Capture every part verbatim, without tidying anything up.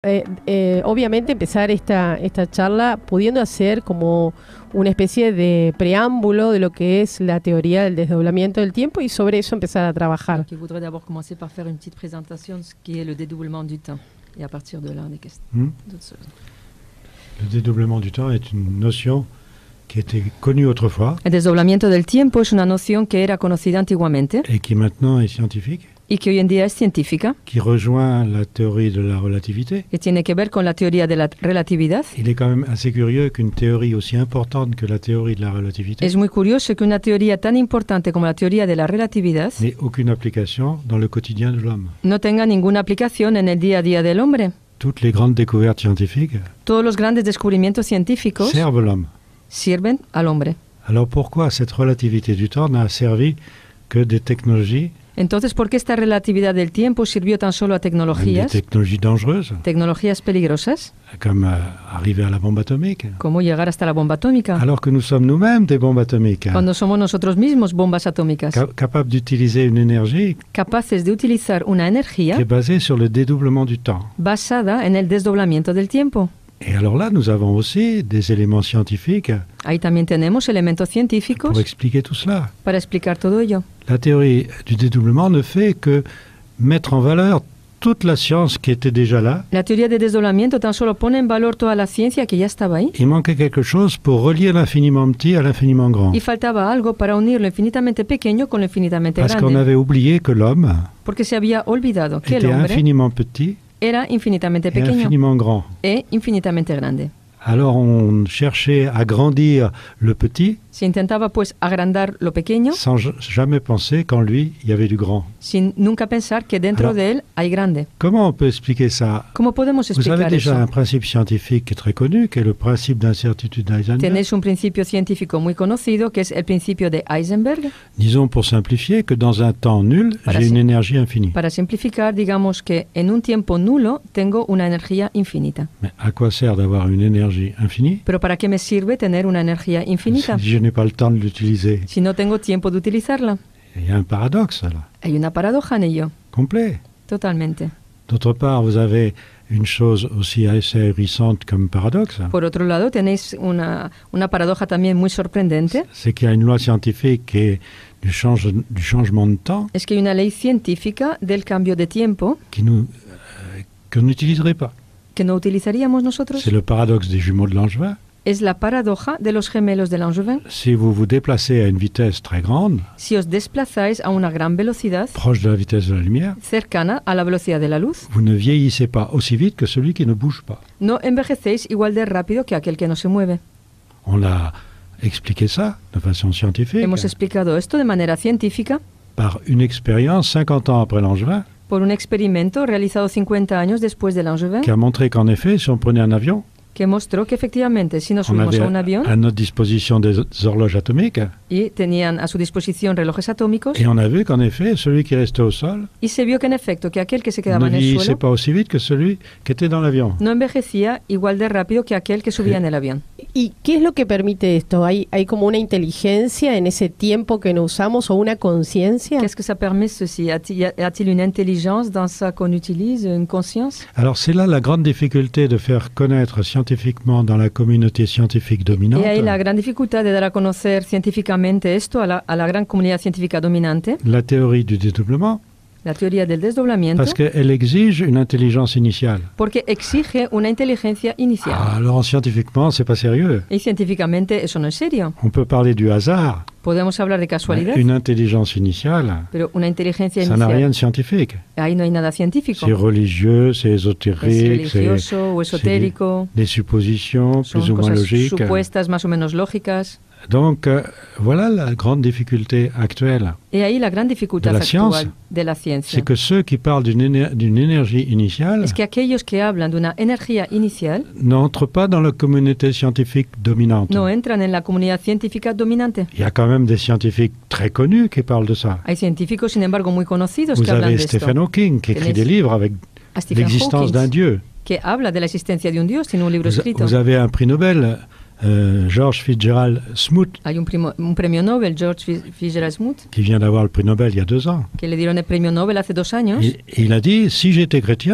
Eh, eh, obviamente empezar esta, esta charla pudiendo hacer como una especie de preámbulo de lo que es la teoría del desdoblamiento del tiempo y sobre eso empezar a trabajar. Je voudrais d'abord commencer par faire une petite présentation de ce qui est le dédoublement du temps et à partir de là des questions. Hmm. Le dédoublement du temps est une notion qui était connue autrefois. El desdoblamiento del tiempo es una noción que era conocida antiguamente et qui maintenant est scientifique. y que hoy en día es científica, qui rejoint la théorie de la relativité. que tiene que ver con la teoría de la relatividad. Il est quand même assez curieux qu'une théorie aussi importante que la théorie de la relativité Es muy curioso que una teoría tan importante como la teoría de la relatividad n'ait aucune application dans le quotidien de l'homme. no tenga ninguna aplicación en el día a día del hombre. Toutes les grandes découvertes scientifiques Todos los grandes descubrimientos científicos servent l'homme. sirven al hombre. Alors pourquoi cette relativité du temps n'a servi que des technologies, Entonces, ¿por qué esta relatividad del tiempo sirvió tan solo a même des tecnologías, technologies dangereuses, tecnologías peligrosas, comme euh, arriver à la bombe atomique, como llegar hasta la bomba atómica, alors que nous sommes nous-mêmes des bombes atomiques, hein, cuando somos nosotros mismos bombas atómicas, ca- capables d'utiliser une énergie capaces de utilizar una qui energía est basée sur le dédoublement du temps. basada en el desdoblamiento del tiempo? Et alors là, nous avons aussi des éléments scientifiques Ahí también tenemos elementos científicos pour expliquer tout cela. para explicar todo ello. La théorie du dédoublement ne fait que mettre en valeur toute la science qui était déjà là. La teoría de desdoblamiento tan solo pone en valor toda la ciencia que ya estaba ahí. Il manquait quelque chose pour relier l'infiniment petit à l'infiniment grand. Y faltaba algo para unir lo infinitamente pequeño con lo infinitamente Parce qu'on grande. avait oublié que l'homme Porque se había olvidado que el était hombre infiniment petit era infinitamente et pequeño infiniment grand. e infinitamente grande. Alors on cherchait à grandir le petit Se intentaba pues agrandar lo pequeño sans j- jamais penser qu'en lui, il y avait du grand. sin nunca pensar que dentro Alors, de él hay grande. Comment on peut expliquer ça? ¿Cómo podemos Vous avez explicar déjà eso? un principe scientifique qui est très connu, qui est le principe d'incertitude d'Eisenberg. Tenéis un principio científico muy conocido que es el principio de Heisenberg. Disons pour simplifier que dans un temps nul, Para j'ai sim- une énergie infinie. Para simplificar, digamos que en un tiempo nulo tengo una energía infinita. Mais à quoi sert d'avoir une énergie infinie Pero ¿para qué me sirve tener una energía infinita si je n'ai pas le temps de l'utiliser? si no tengo tiempo de utilizarla? Il y a un paradoxe là, Hay una paradoja en ello, complet. totalmente. D'autre part, vous avez une chose aussi assez ahurissante comme paradoxe, Por otro lado, tenéis una, una paradoja también muy sorprendente, c'est qu'il y a une loi scientifique qui est du, change, du changement de temps es que hay una ley científica del cambio de tiempo qui nous, euh, qu'on n'utiliserait pas. que no utilizaríamos nosotros. C'est le paradoxe des jumeaux de Langevin. Es la paradoja de los gemelos de Langevin. Si vous vous déplacez à une vitesse très grande, Si os desplazáis a una gran velocidad, proche de la vitesse de la lumière, cercana a la velocidad de la luz, vous ne vieillissez pas aussi vite que celui qui ne bouge pas. no envejecéis igual de rápido que aquel que no se mueve. On a expliqué ça de façon scientifique Hemos explicado esto de manera científica par une expérience cinquante ans après Langevin por un experimento realizado cincuenta años después de Langevin, qui a montré qu'en effet, si on prenait un avion, que mostró que efectivamente si nos on subimos avait a un avión à notre disposition des horloges atomiques y tenían a su disposición relojes atómicos, et on a vu qu'en effet, celui qui restait au sol y se vio que en efecto que aquel que se quedaba ne en el vieillissait suelo pas aussi vite que celui qui était dans l'avion. no envejecía igual de rápido que aquel que subía en el avión. ¿Y qué es lo que permite esto? ¿Hay, hay como una inteligencia en ese tiempo que no usamos o una conciencia? Qu'est-ce que ça permet ceci? Y a-t-il y a- y a-t-il une intelligence dans ça qu'on utilise, une conscience? Alors c'est là la grande difficulté de faire connaître scientifiquement dans la communauté scientifique dominante Y ahí la gran dificultad de dar a conocer científicamente esto a la, a la gran comunidad científica dominante, la théorie du dédoublement, la teoría del desdoblamiento, parce qu'elle exige une intelligence initiale. porque exige una inteligencia inicial. Ah, alors scientifiquement, c'est pas sérieux. Y científicamente eso no es serio. On peut parler du hasard, Podemos hablar de casualidad, mais une intelligence initiale, pero una inteligencia ça n'a rien inicial, de scientifique. ahí no hay nada científico. C'est religieux, c'est Es ésotérique, c'est religioso o esotérico, des suppositions son plus ou moins cosas logiques. supuestas más o menos lógicas. Donc euh, voilà la grande difficulté actuelle. Y ahí la gran dificultad De la actual ciencia. de la ciencia C'est que ceux qui parlent d'une éner- d'une énergie initiale es que aquellos que hablan de una energía inicial n'entrent pas dans la communauté scientifique dominante. no entran en la comunidad científica dominante. Il y a quand même des scientifiques très connus qui parlent de ça. Hay científicos, sin embargo, muy conocidos Vous que hablan avez de esto. Stephen Hawking qui écrit Tenés des livres avec A Stephen l'existence d'un Hawking, dieu. que habla de la existencia de un dios, tiene un libro Vous, escrito. vous avez un prix Nobel, euh, George Fitzgerald Smoot, Hay un, primo- un premio Nobel, George Fi- Fitzgerald Smoot, qui vient d'avoir le prix Nobel il y a deux ans. que le dieron el premio Nobel hace dos años. Et, et il a dit, si j'étais chrétien,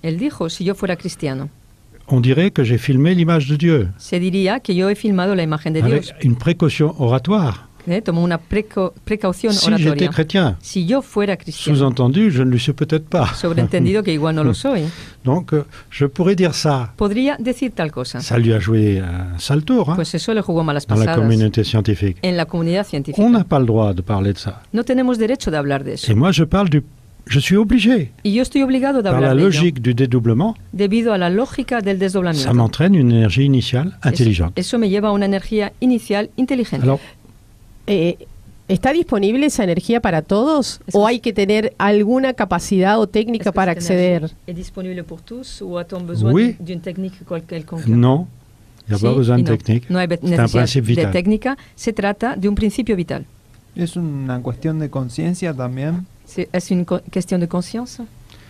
Él dijo, si yo fuera cristiano, on dirait que j'ai filmé l'image de Dieu, se diría que yo he filmado la imagen de avec Dios. une précaution oratoire. ¿eh? Tomo una preco- precaución Si j'étais oratoria. chrétien, Si yo fuera cristiano, sous-entendu, je ne le suis peut-être pas. sobreentendido que igual no lo soy, Donc, euh, je pourrais dire ça. podría decir tal cosa. Ça lui a joué un sale tour hein, Pues eso le jugó malas dans la pasadas communauté scientifique. en la comunidad On científica. n'a pas le droit de parler de ça. No tenemos derecho de hablar de eso. Et moi, je parle du... Je suis obligé, Y yo estoy obligado de par la hablar de ello, logique du dédoublement, debido a la lógica del ça desdoblamiento. m'entraîne une énergie initiale Eso, intelligente. eso me lleva a una energía inicial inteligente. Alors, Eh, ¿Está disponible esa energía para todos Eso o es- hay que tener alguna capacidad o técnica para acceder? ¿Es disponible pour tous o a-t-on besoin Oui. d'une technique quelconque? non, il n'y a Sí pas besoin y de no. technique. No hay be- C'est un necesidad principe de vital. técnica, se trata de un principio vital. Es una cuestión de conciencia también. C'est- ¿Es una co- cuestión de conciencia?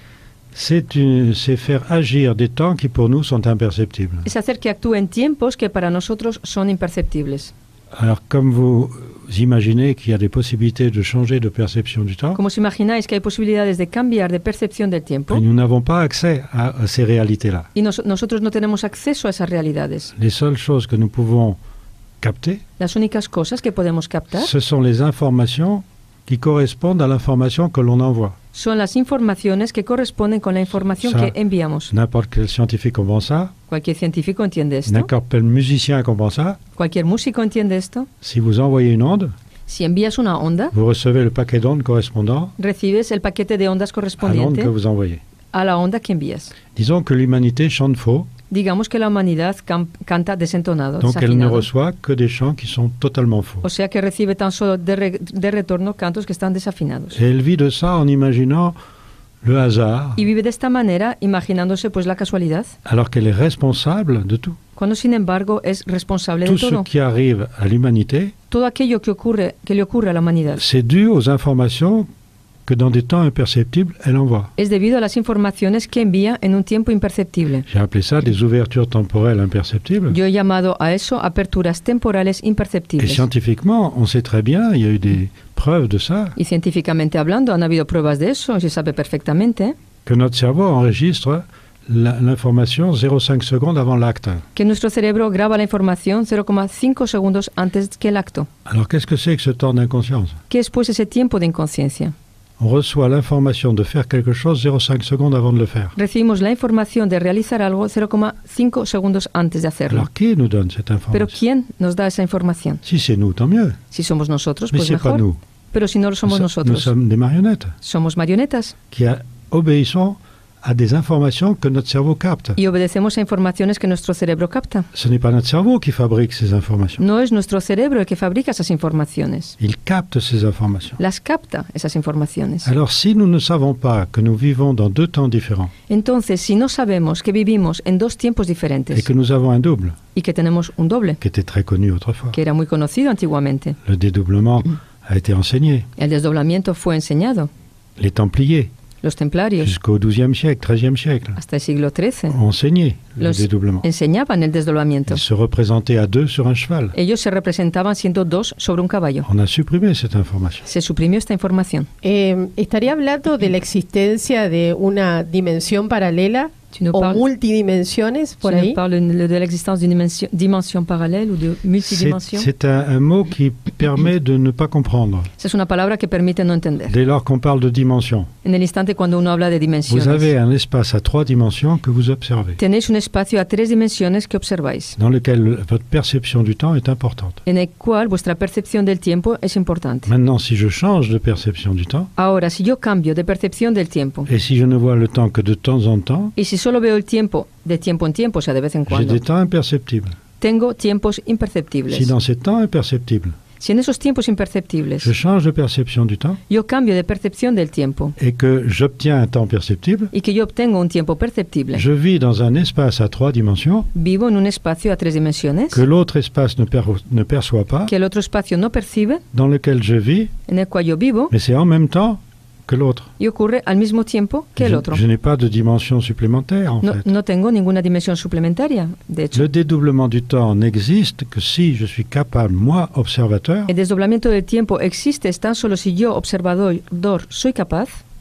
C'est une- c'est faire agir des temps qui pour nous sont imperceptibles. Es hacer que actúe en tiempos que para nosotros son imperceptibles. Alors, comme vous imaginez qu'il y a des possibilités de changer de perception du temps, Como os imagináis que hay posibilidades de cambiar de percepción del tiempo, et nous n'avons pas accès à, à ces réalités-là. y nos- nosotros no tenemos acceso a esas realidades. Les seules choses que nous pouvons capter, Las únicas cosas que podemos captar ce sont les informations qui correspondent à l'information que l'on envoie. son las informaciones que corresponden con la información Ça- que enviamos. N'importe quel scientifique comprend ça, Cualquier científico entiende esto, n'importe quel musicien comprend ça. cualquier músico entiende esto. Si vous envoyez une onde, Si envías una onda, vous recevez le paquet d'ondes correspondant recibes el paquete de ondas à l'onde correspondiente que vous envoyez. a la onda que envías. Disons que l'humanité chante faux, Digamos que la humanidad cam- canta desentonado, donc elle ne desafinado. reçoit que des chants qui sont totalement faux. O sea que recibe tan solo de, re- de retorno cantos que están desafinados. Et elle vit de ça en imaginant le hasard, Y vive de esta manera imaginándose pues la casualidad, alors qu'elle est responsable de tout. cuando sin embargo es responsable de Tout ce todo. qui arrive à l'humanité, Todo aquello que ocurre que le ocurre a la humanidad c'est dû aux informations que dans des temps imperceptibles, elle envoie. es debido a las informaciones que envía en un tiempo imperceptible. J'ai appelé ça des ouvertures temporelles imperceptibles. Yo he llamado a eso aperturas temporales Et imperceptibles. scientifiquement, on sait très bien, il y a eu des preuves de ça, Y científicamente hablando, han habido pruebas de eso, se sabe perfectamente, que notre cerveau enregistre la- l'information zéro virgule cinq secondes avant l'acte. que nuestro cerebro graba la información cero coma cinco segundos antes que el acto. Alors qu'est-ce que c'est que ce temps d'inconscience? ¿Qué es pues ese tiempo de inconsciencia? On reçoit l'information de faire quelque chose zéro virgule cinq secondes avant de le faire. Recibimos la información de realizar algo cero coma cinco segundos antes de hacerlo. Alors qui nous donne cette Pero information? ¿quién nos da esa información? Si c'est nous, tant mieux. Si somos nosotros, Mais pues c'est pas mejor. nous. Pero si no lo somos nous, so- nous nosotros, sommes des marionnettes somos marionetas qui a- obéissons à des informations que notre cerveau capte. y obedecemos a informaciones que nuestro cerebro capta. Ce n'est pas notre cerveau qui fabrique ces informations. No es nuestro cerebro el que fabrica esas informaciones. Il capte ces informations. Las capta esas informaciones. Alors si nous ne savons pas que nous vivons dans deux temps différents Entonces, si no sabemos que vivimos en dos tiempos et diferentes que nous avons un double, y que tenemos un doble, qui était très connu autrefois, que era muy conocido antiguamente, le dédoublement a été enseigné. el desdoblamiento fue enseñado. Les Templiers, Los templarios, jusqu'au douzième siècle, treizième siècle, hasta el siglo trece, ont enseigné le los dédoublement. enseñaban el desdoblamiento. Ils se représentaient à deux sur un cheval. Ellos se representaban siendo dos sobre un caballo. On a supprimé cette information. Se suprimió esta información. Eh, ¿Estaría hablando de la existencia de una dimensión paralela Tu nous o parles, multidimensiones tu por nous ahí? parles de de l'existence d'une dimension, dimension parallèle ou de C'est multidimension. c'est un, un mot qui permet de ne pas comprendre. Esa es una palabra que permite no entender. Dès lors qu'on parle de dimension, En el instante cuando uno habla de vous dimensiones, avez un espace à trois dimensions que vous observez, tenéis un espacio a tres dimensiones que observáis, dans lequel votre perception du temps est importante. en el cual vuestra percepción del tiempo es importante. Maintenant, si je change de perception du temps, Ahora, si yo cambio de percepción del tiempo, et si je ne vois le temps que de temps en temps, y si solo veo el tiempo de tiempo en tiempo, o sea, de vez en j'ai cuando, des temps imperceptibles. tengo tiempos imperceptibles. Si dans ces temps imperceptibles, Si en esos tiempos imperceptibles je change de perception du temps yo cambio de percepción del tiempo et que j'obtiens un temps perceptible, y que yo obtengo un tiempo perceptible, je vis dans un espace à trois dimensions vivo en un espacio a tres dimensiones que l'autre espace ne, per- ne perçoit pas, que el otro espacio no percibe, dans lequel je vis, en el cual yo vivo mais c'est en même temps que l'autre. y ocurre al mismo tiempo que el Je, otro. je n'ai pas de dimension supplémentaire, en No, fait. no tengo ninguna dimensión suplementaria. De hecho, Le dédoublement du temps n'existe que si je suis capable, moi, observateur, el desdoblamiento del tiempo existe tan solo si yo, observador, soy capaz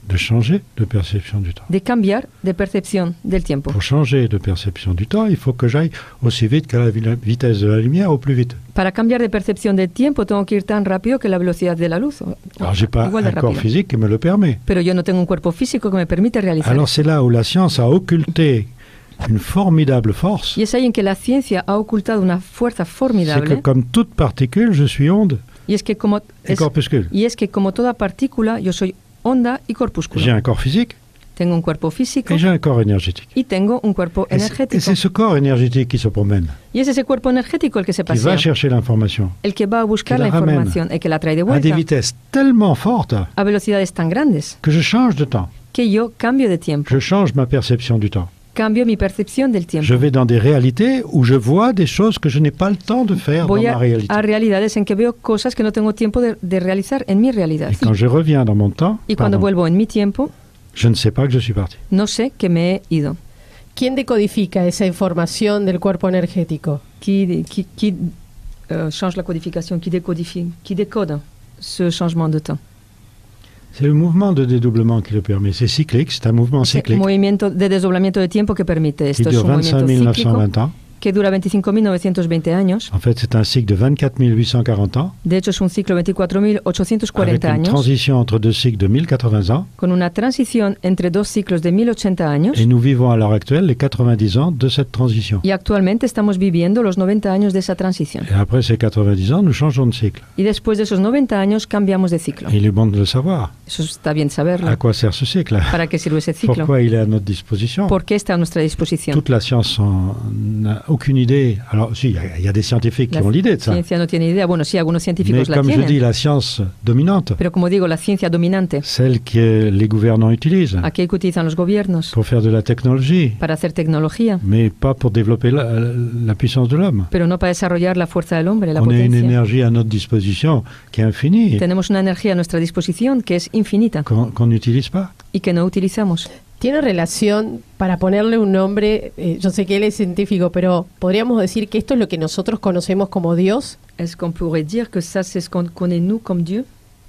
de changer de perception du temps. de cambiar de percepción del tiempo. Pour changer de perception du temps, il faut que j'aille aussi vite que la vi- vitesse de la lumière, au plus vite. Para cambiar de percepción del tiempo tengo que ir tan rápido que la velocidad de la luz. o- Alors, j'ai pas igual de un corps rápido. physique qui me le permet. Pero yo no tengo un cuerpo físico que me permite realizar. Alors, c'est là où la science a occulté une formidable force. Y es ahí en que la ciencia ha ocultado una fuerza C'est que formidable. comme toute particule, je suis onde Y es que como et es, corpuscule. y es que como toda partícula, yo soy onda y J'ai corpúsculo. un corps physique Tengo un cuerpo físico et j'ai un corps énergétique. y tengo un cuerpo Et c'est- et energético. c'est ce corps énergétique qui se promène, Y es ese cuerpo energético el que se qui va pasea, chercher l'information el que va a buscar que la la ramène información, el que la trae de à des vuelta vitesses tellement fortes a velocidades tan grandes que je change de temps. que yo cambio de tiempo, Je change ma perception du temps. cambio mi percepción del tiempo. Je vais dans des réalités où je vois des choses que je n'ai pas le temps de faire Voy dans a, ma réalité. a realidades en que veo cosas que no tengo tiempo de, de realizar en mi realidad. Et quand je reviens dans mon temps, Y cuando pardon, vuelvo en mi tiempo, je ne sais pas que je suis parti. no sé que me he ido. ¿Quién decodifica esa información del cuerpo energético? Qui, qui, qui euh, change la codification, qui décodifie, qui décode ce changement de temps. C'est le mouvement de dédoublement qui le permet. C'est cyclique, c'est un mouvement Ese cyclique movimiento de desdoblamiento de tiempo que permite qui esto. Es dure un movimiento vingt-cinq mille neuf cent cíclico vingt ans. que dura veinticinco mil novecientos veinte años. En fait, c'est un cycle de vingt-quatre mille huit cent quarante ans, De hecho, es un ciclo veinticuatro mil ochocientos avec cuarenta une años, transition entre deux cycles de mille quatre-vingts ans. con una transición entre dos ciclos de mil ochenta años. Et nous vivons à l'heure actuelle les quatre-vingt-dix ans de cette transition. Y actualmente estamos viviendo los noventa años de esa transición. Et après ces quatre-vingt-dix ans, nous changeons de cycle. Y después de esos noventa años cambiamos de ciclo. Et il est bon de le savoir. Eso está bien saberlo. À quoi sert ce cycle? ¿Para qué sirve ese ciclo? Pourquoi il est à notre disposition? ¿Por qué está a nuestra disposición? Toute la science en- n'a aucune idée. Alors, si, il y a- il y, a des scientifiques qui La ont l'idée de ça. ciencia no tiene idea. Bueno, sí, algunos Mais científicos la comme je tienen. dis, la science dominante, Pero como digo, la ciencia dominante, celle que les gouvernants utilisent aquella que utilizan los gobiernos pour faire de la technologie, para hacer tecnología, mais pas pour développer la, la puissance de l'homme. pero no para desarrollar la fuerza del hombre, la On a une potencia. énergie à notre disposition qui est infinie, Tenemos una energía a nuestra disposición que es infinita qu'on qu'on n'utilise pas. y que no utilizamos. ¿Tiene relación, para ponerle un nombre, eh, yo sé que él es científico, pero podríamos decir que esto es lo que nosotros conocemos como Dios? Est-ce qu'on pourrait dire que ça, c'est ce qu'on connaît nous comme Dieu?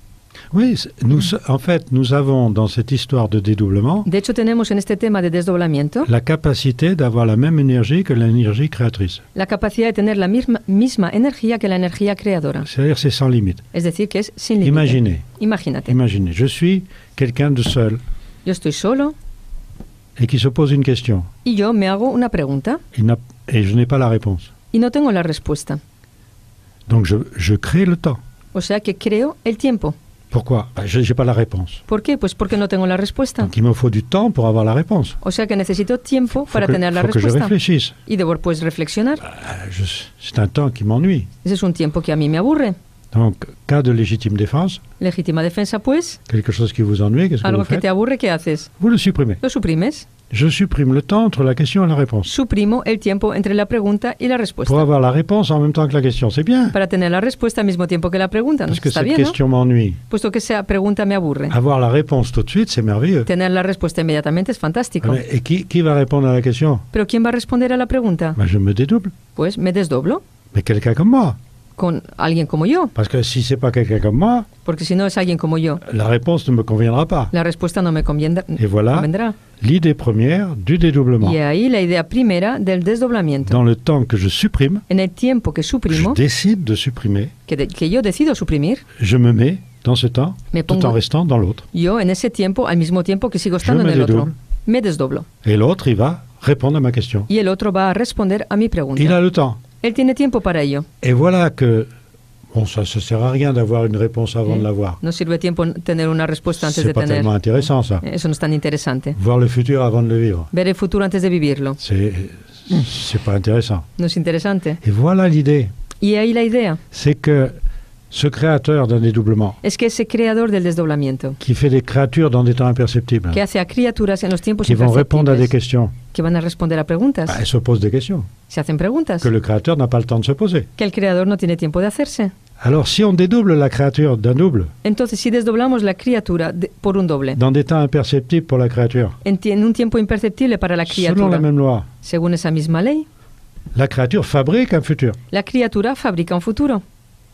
Oui, c'est- nous, en fait, nous avons dans cette histoire de dédoublement De hecho, tenemos en este tema de desdoblamiento la capacité d'avoir la même énergie que l'énergie créatrice. la capacidad de tener la misma, misma energía que la energía creadora. C'est-à-dire c'est sans limite. Es decir, que es sin límite. Imaginez, Imagínate, imaginez, je suis quelqu'un de seul yo estoy solo et qui se pose une question y yo me hago una pregunta Il n'a- et je n'ai pas la réponse. y no tengo la respuesta. Donc je, je crée le temps. O sea que creo el tiempo. Pourquoi? Ben, je n'ai pas la réponse. ¿Por qué? Pues porque no tengo la respuesta. Donc il me faut du temps pour avoir la réponse. O sea que necesito tiempo Faut para que, tener la faut que je respuesta. réfléchisse. Y debo pues reflexionar. Euh, je- C'est un temps qui m'ennuie. Ese es un tiempo que a mí me aburre. Donc, cas de légitime défense, Legítima defensa, pues, quelque chose qui vous ennuie, qu'est-ce que algo vous que faites? te aburre, ¿qué haces? Vous le supprimez. Lo suprimes. Je supprime le temps entre la question et la réponse. Suprimo el tiempo entre la pregunta y la Pour respuesta. avoir la réponse en même temps que la question, c'est bien. Para tener la respuesta al mismo tiempo que la pregunta. ¿No? Parce que Está cette bien, ¿no? question m'ennuie. Puesto que esa pregunta me aburre. Avoir la réponse tout de suite, c'est merveilleux. Tener la respuesta inmediatamente es fantástico. Mais- Et qui, qui va répondre à la question? Pero ¿quién va a responder a la pregunta? Ben, je me dédouble. Pues me desdoblo Mais quelqu'un comme moi. con alguien como yo. Parce que si c'est pas quelqu'un comme moi, Porque si no es alguien como yo, la réponse ne me conviendra pas. la respuesta no me conviendrá. Et voilà convendrá. l'idée première du dédoublement. Y ahí la idea primera del desdoblamiento. Dans le temps que je supprime, En el tiempo que je suprimo, décide de supprimer, que, de- que yo decido suprimir, je me mets dans ce temps Me tout pongo- en restant dans l'autre. yo en ese tiempo, al mismo tiempo que sigo estando me en el otro, dédouble. me desdoblo. Et l'autre, il va répondre à ma question. Y el otro va a responder a mi pregunta. Il a le temps. Él tiene tiempo para ello. Et voilà que, bon, ça ne sert à rien d'avoir une réponse avant Eh, de l'avoir. No sirve tiempo n- tener una respuesta antes C'est de pas tener. tellement intéressant, ça. Eso no es tan interesante. Voir le futur avant de le vivre, Ver el futuro antes de vivirlo. c'est c'est pas intéressant. No es interesante. Et voilà l'idée, Y ahí la idea c'est que ce créateur d'un dédoublement, es que ese creador del desdoblamiento, qui fait des créatures dans des temps imperceptibles, que hace a criaturas en los tiempos qui vont répondre à des imperceptibles, questions, que van a responder a preguntas, bah, elles se posent des questions se hacen preguntas, que le créateur n'a pas le temps de se poser. que el creador no tiene tiempo de hacerse. Alors si on dédouble la créature d'un double, Entonces, si desdoblamos la criatura de- por un doble, dans des temps imperceptibles pour la créature, en, ti- en un tiempo imperceptible para la selon la criatura, même loi, según esa misma ley, la créature fabrique un futur. la criatura fabrica un futuro.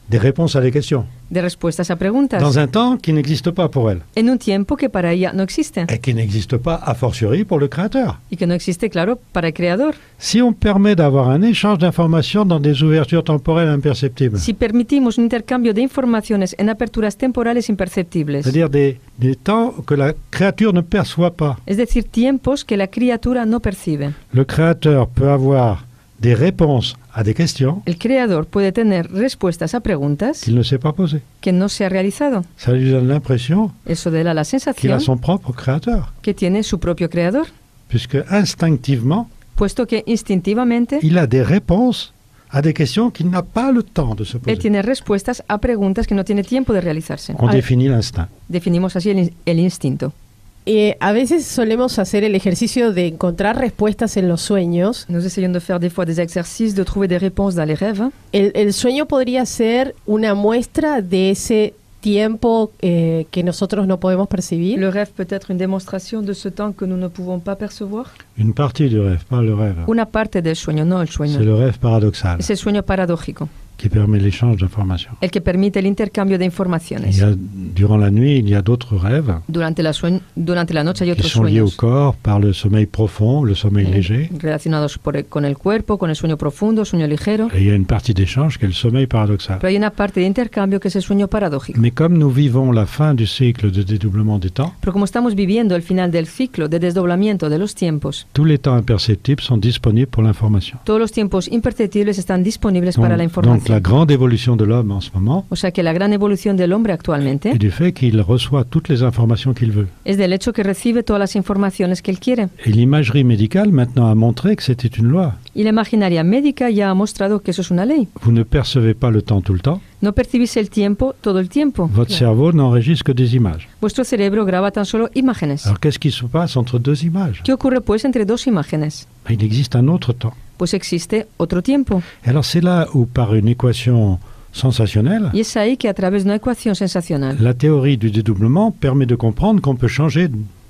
des réponses à des questions, de respuestas a preguntas, dans un temps qui n'existe pas pour elle, en un tiempo que para ella no existe et qui n'existe pas a fortiori pour le Créateur. y que no existe, claro, para el Creador. Si on permet d'avoir un échange d'informations dans des ouvertures temporelles imperceptibles, Si permitimos un intercambio de informaciones en aperturas temporales imperceptibles, c'est-à-dire des, des temps que la créature ne perçoit pas, es decir, tiempos que la criatura no percibe, le Créateur peut avoir des réponses à des questions el Creador puede tener respuestas a preguntas qu'il ne s'est pas posées. que no se ha realizado. Ça lui donne l'impression Eso da la qu'il sensación a son propre Créateur, que tiene su propio Creador, puisque instinctivement, puesto que instintivamente il a des réponses à des questions qu'il n'a pas le temps de se él poser. tiene respuestas a preguntas que no tiene tiempo de realizarse. On Al- définit l'instinct. Definimos así el, in- el instinto. Eh, a veces solemos hacer el ejercicio de encontrar respuestas en los sueños. Nous essayons de faire des fois des exercices, de trouver des réponses dans les rêves. El, el sueño podría ser una muestra de ese tiempo eh, que nosotros no podemos percibir. Le rêve peut être une démonstration de ce temps que nous ne pouvons pas percevoir. Une partie du rêve, pas le rêve. Una parte del sueño, no el C'est sueño. le rêve paradoxal Es el sueño paradójico, qui permet l'échange d'informations. el que permite el intercambio de Il informaciones. y a, durant la nuit, il y a d'autres rêves Durante la, sueñ- durante la noche hay qui otros sont liés au sueños corps par le sommeil profond, le sommeil eh, léger. relacionados por el- con el cuerpo, con el sueño profundo, sueño ligero. Et il y a une partie d'échange qui est le sommeil paradoxal. Pero hay una parte de intercambio que es el sueño paradójico. Mais comme nous vivons la fin du cycle de dédoublement des temps, Pero como estamos viviendo el final del ciclo de desdoblamiento de los tiempos, tous les temps imperceptibles sont disponibles pour l'information. todos los tiempos imperceptibles están disponibles Donc, para la donc información. la grande évolution de l'homme en ce moment O sea que la gran evolución del hombre actualmente est du fait qu'il reçoit toutes les informations qu'il veut. es del hecho que recibe todas las informaciones que él quiere. Et l'imagerie médicale maintenant a montré que c'était une loi. Y la imaginaria médica ya ha mostrado que eso es una ley. Vous ne percevez pas le temps tout le temps. No percibís el tiempo todo el tiempo. Votre cerveau n'enregistre que des images. Vuestro cerebro graba tan solo imágenes. Alors qu'est-ce qui se passe entre deux images? ¿Qué ocurre pues entre dos imágenes? Il existe un autre temps. Pues existe otro tiempo. Et alors c'est là où par une équation sensationnelle, Y es ahí que a través de una ecuación sensacional, la théorie du dédoublement permet de comprendre qu'on peut changer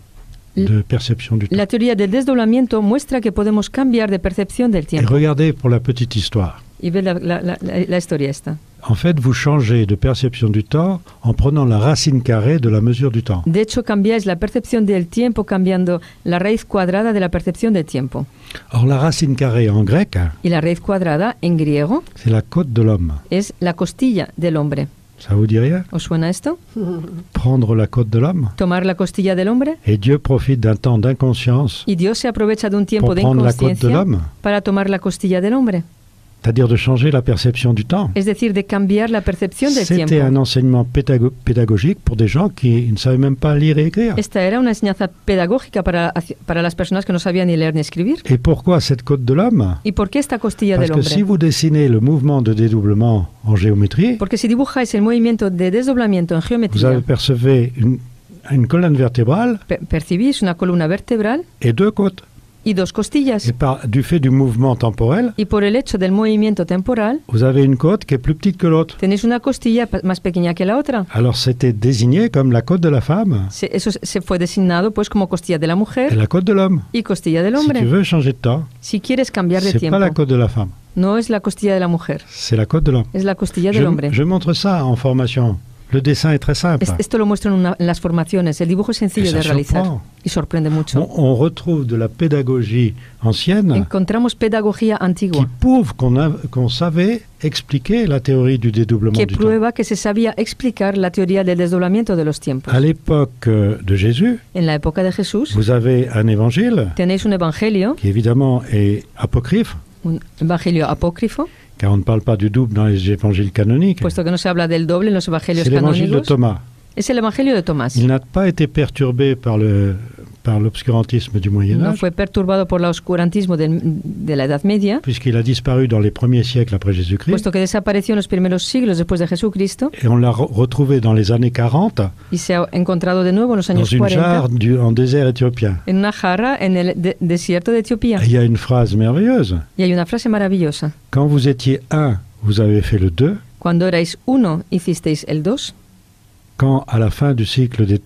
de perception du temps. la teoría del desdoblamiento muestra que podemos cambiar de percepción del Et tiempo. regardez pour la petite histoire. Y ve la, la- la- la- la historia esta. En fait, vous changez de perception du temps en prenant la racine carrée de la mesure du temps. De hecho, cambiáis la percepción del tiempo cambiando la raíz cuadrada de la percepción del tiempo. Or, la racine carrée en grec, Y la raíz cuadrada, en griego, c'est la côte de l'homme. es la costilla del hombre. Ça vous dit rien? ¿Os suena esto? Prendre la côte de l'homme. Tomar la costilla del hombre. Et Dieu profite d'un temps d'inconscience Y Dios se aprovecha de un tiempo pour de prendre la côte de inconsciencia l'homme. para tomar la costilla del hombre. C'est-à-dire de changer la perception du temps. Es decir, de cambiar la percepción del C'était tiempo. un enseignement pédago- pédagogique pour des gens qui ne savaient même pas lire et écrire. Esta era una enseñanza pedagógica para, para las personas que no sabían ni leer ni escribir. Et pourquoi cette côte de l'homme? ¿Y por qué esta costilla Parce del que hombre? si vous dessinez le mouvement de dédoublement en géométrie, Porque si dibujáis el movimiento de desdoblamiento en vous geometría, avez percevé une, une colonne vertébrale pe- percibís una columna vertebral et deux côtes. y dos costillas. Et par, du fait du mouvement temporel, Y por el hecho del movimiento temporal, vous avez une côte qui est plus petite que l'autre. tenéis una costilla pa- más pequeña que la otra. Alors c'était désigné comme la côte de la femme Se- eso se fue designado pues como costilla de la et mujer la côte de l'homme. y costilla del Si tu hombre. veux changer de temps, Si quieres cambiar de c'est pas la tiempo, côte de la femme, no es la costilla de la mujer, c'est la côte de l'homme. es la costilla Je, del hombre. je montre ça en formation. Le dessin est très simple. Es- Esto lo muestro en, una- en las formaciones. El dibujo es sencillo Esa de realizar sorprend. y sorprende mucho. On, on retrouve de la pédagogie ancienne Encontramos pedagogía qui antigua prouve qu'on a- qu'on savait expliquer la théorie du dédoublement que du temps. prueba que se sabía explicar la teoría del desdoblamiento de los tiempos. À l'époque euh, de Jésus, En la época de Jesús vous avez un évangile tenéis un evangelio, qui évidemment est apocryphe, un evangelio apócrifo, car on ne parle pas du double dans les évangiles canoniques. puesto que no se habla del doble en los evangelios C'est l'évangile de canónicos. Thomas. Es el evangelio de Tomás. Il n'a pas été perturbé par le par l'obscurantisme du Moyen No Âge, fue perturbado por el oscurantismo del- de la Edad Media, puisqu'il a disparu dans les premiers siècles après Jésus-Christ, puesto que desapareció en los primeros siglos después de Jesucristo et on l'a re- retrouvé dans les années quarante y se ha encontrado de nuevo en los dans años une cuarenta jarre du, en désert éthiopien. en una jarra en el de- desierto de Etiopía. Et il y a une phrase merveilleuse. Y hay una frase maravillosa. Quand vous étiez un, vous avez fait le deux. Cuando erais uno, hicisteis el dos. Quand, à la fin du cycle des temps,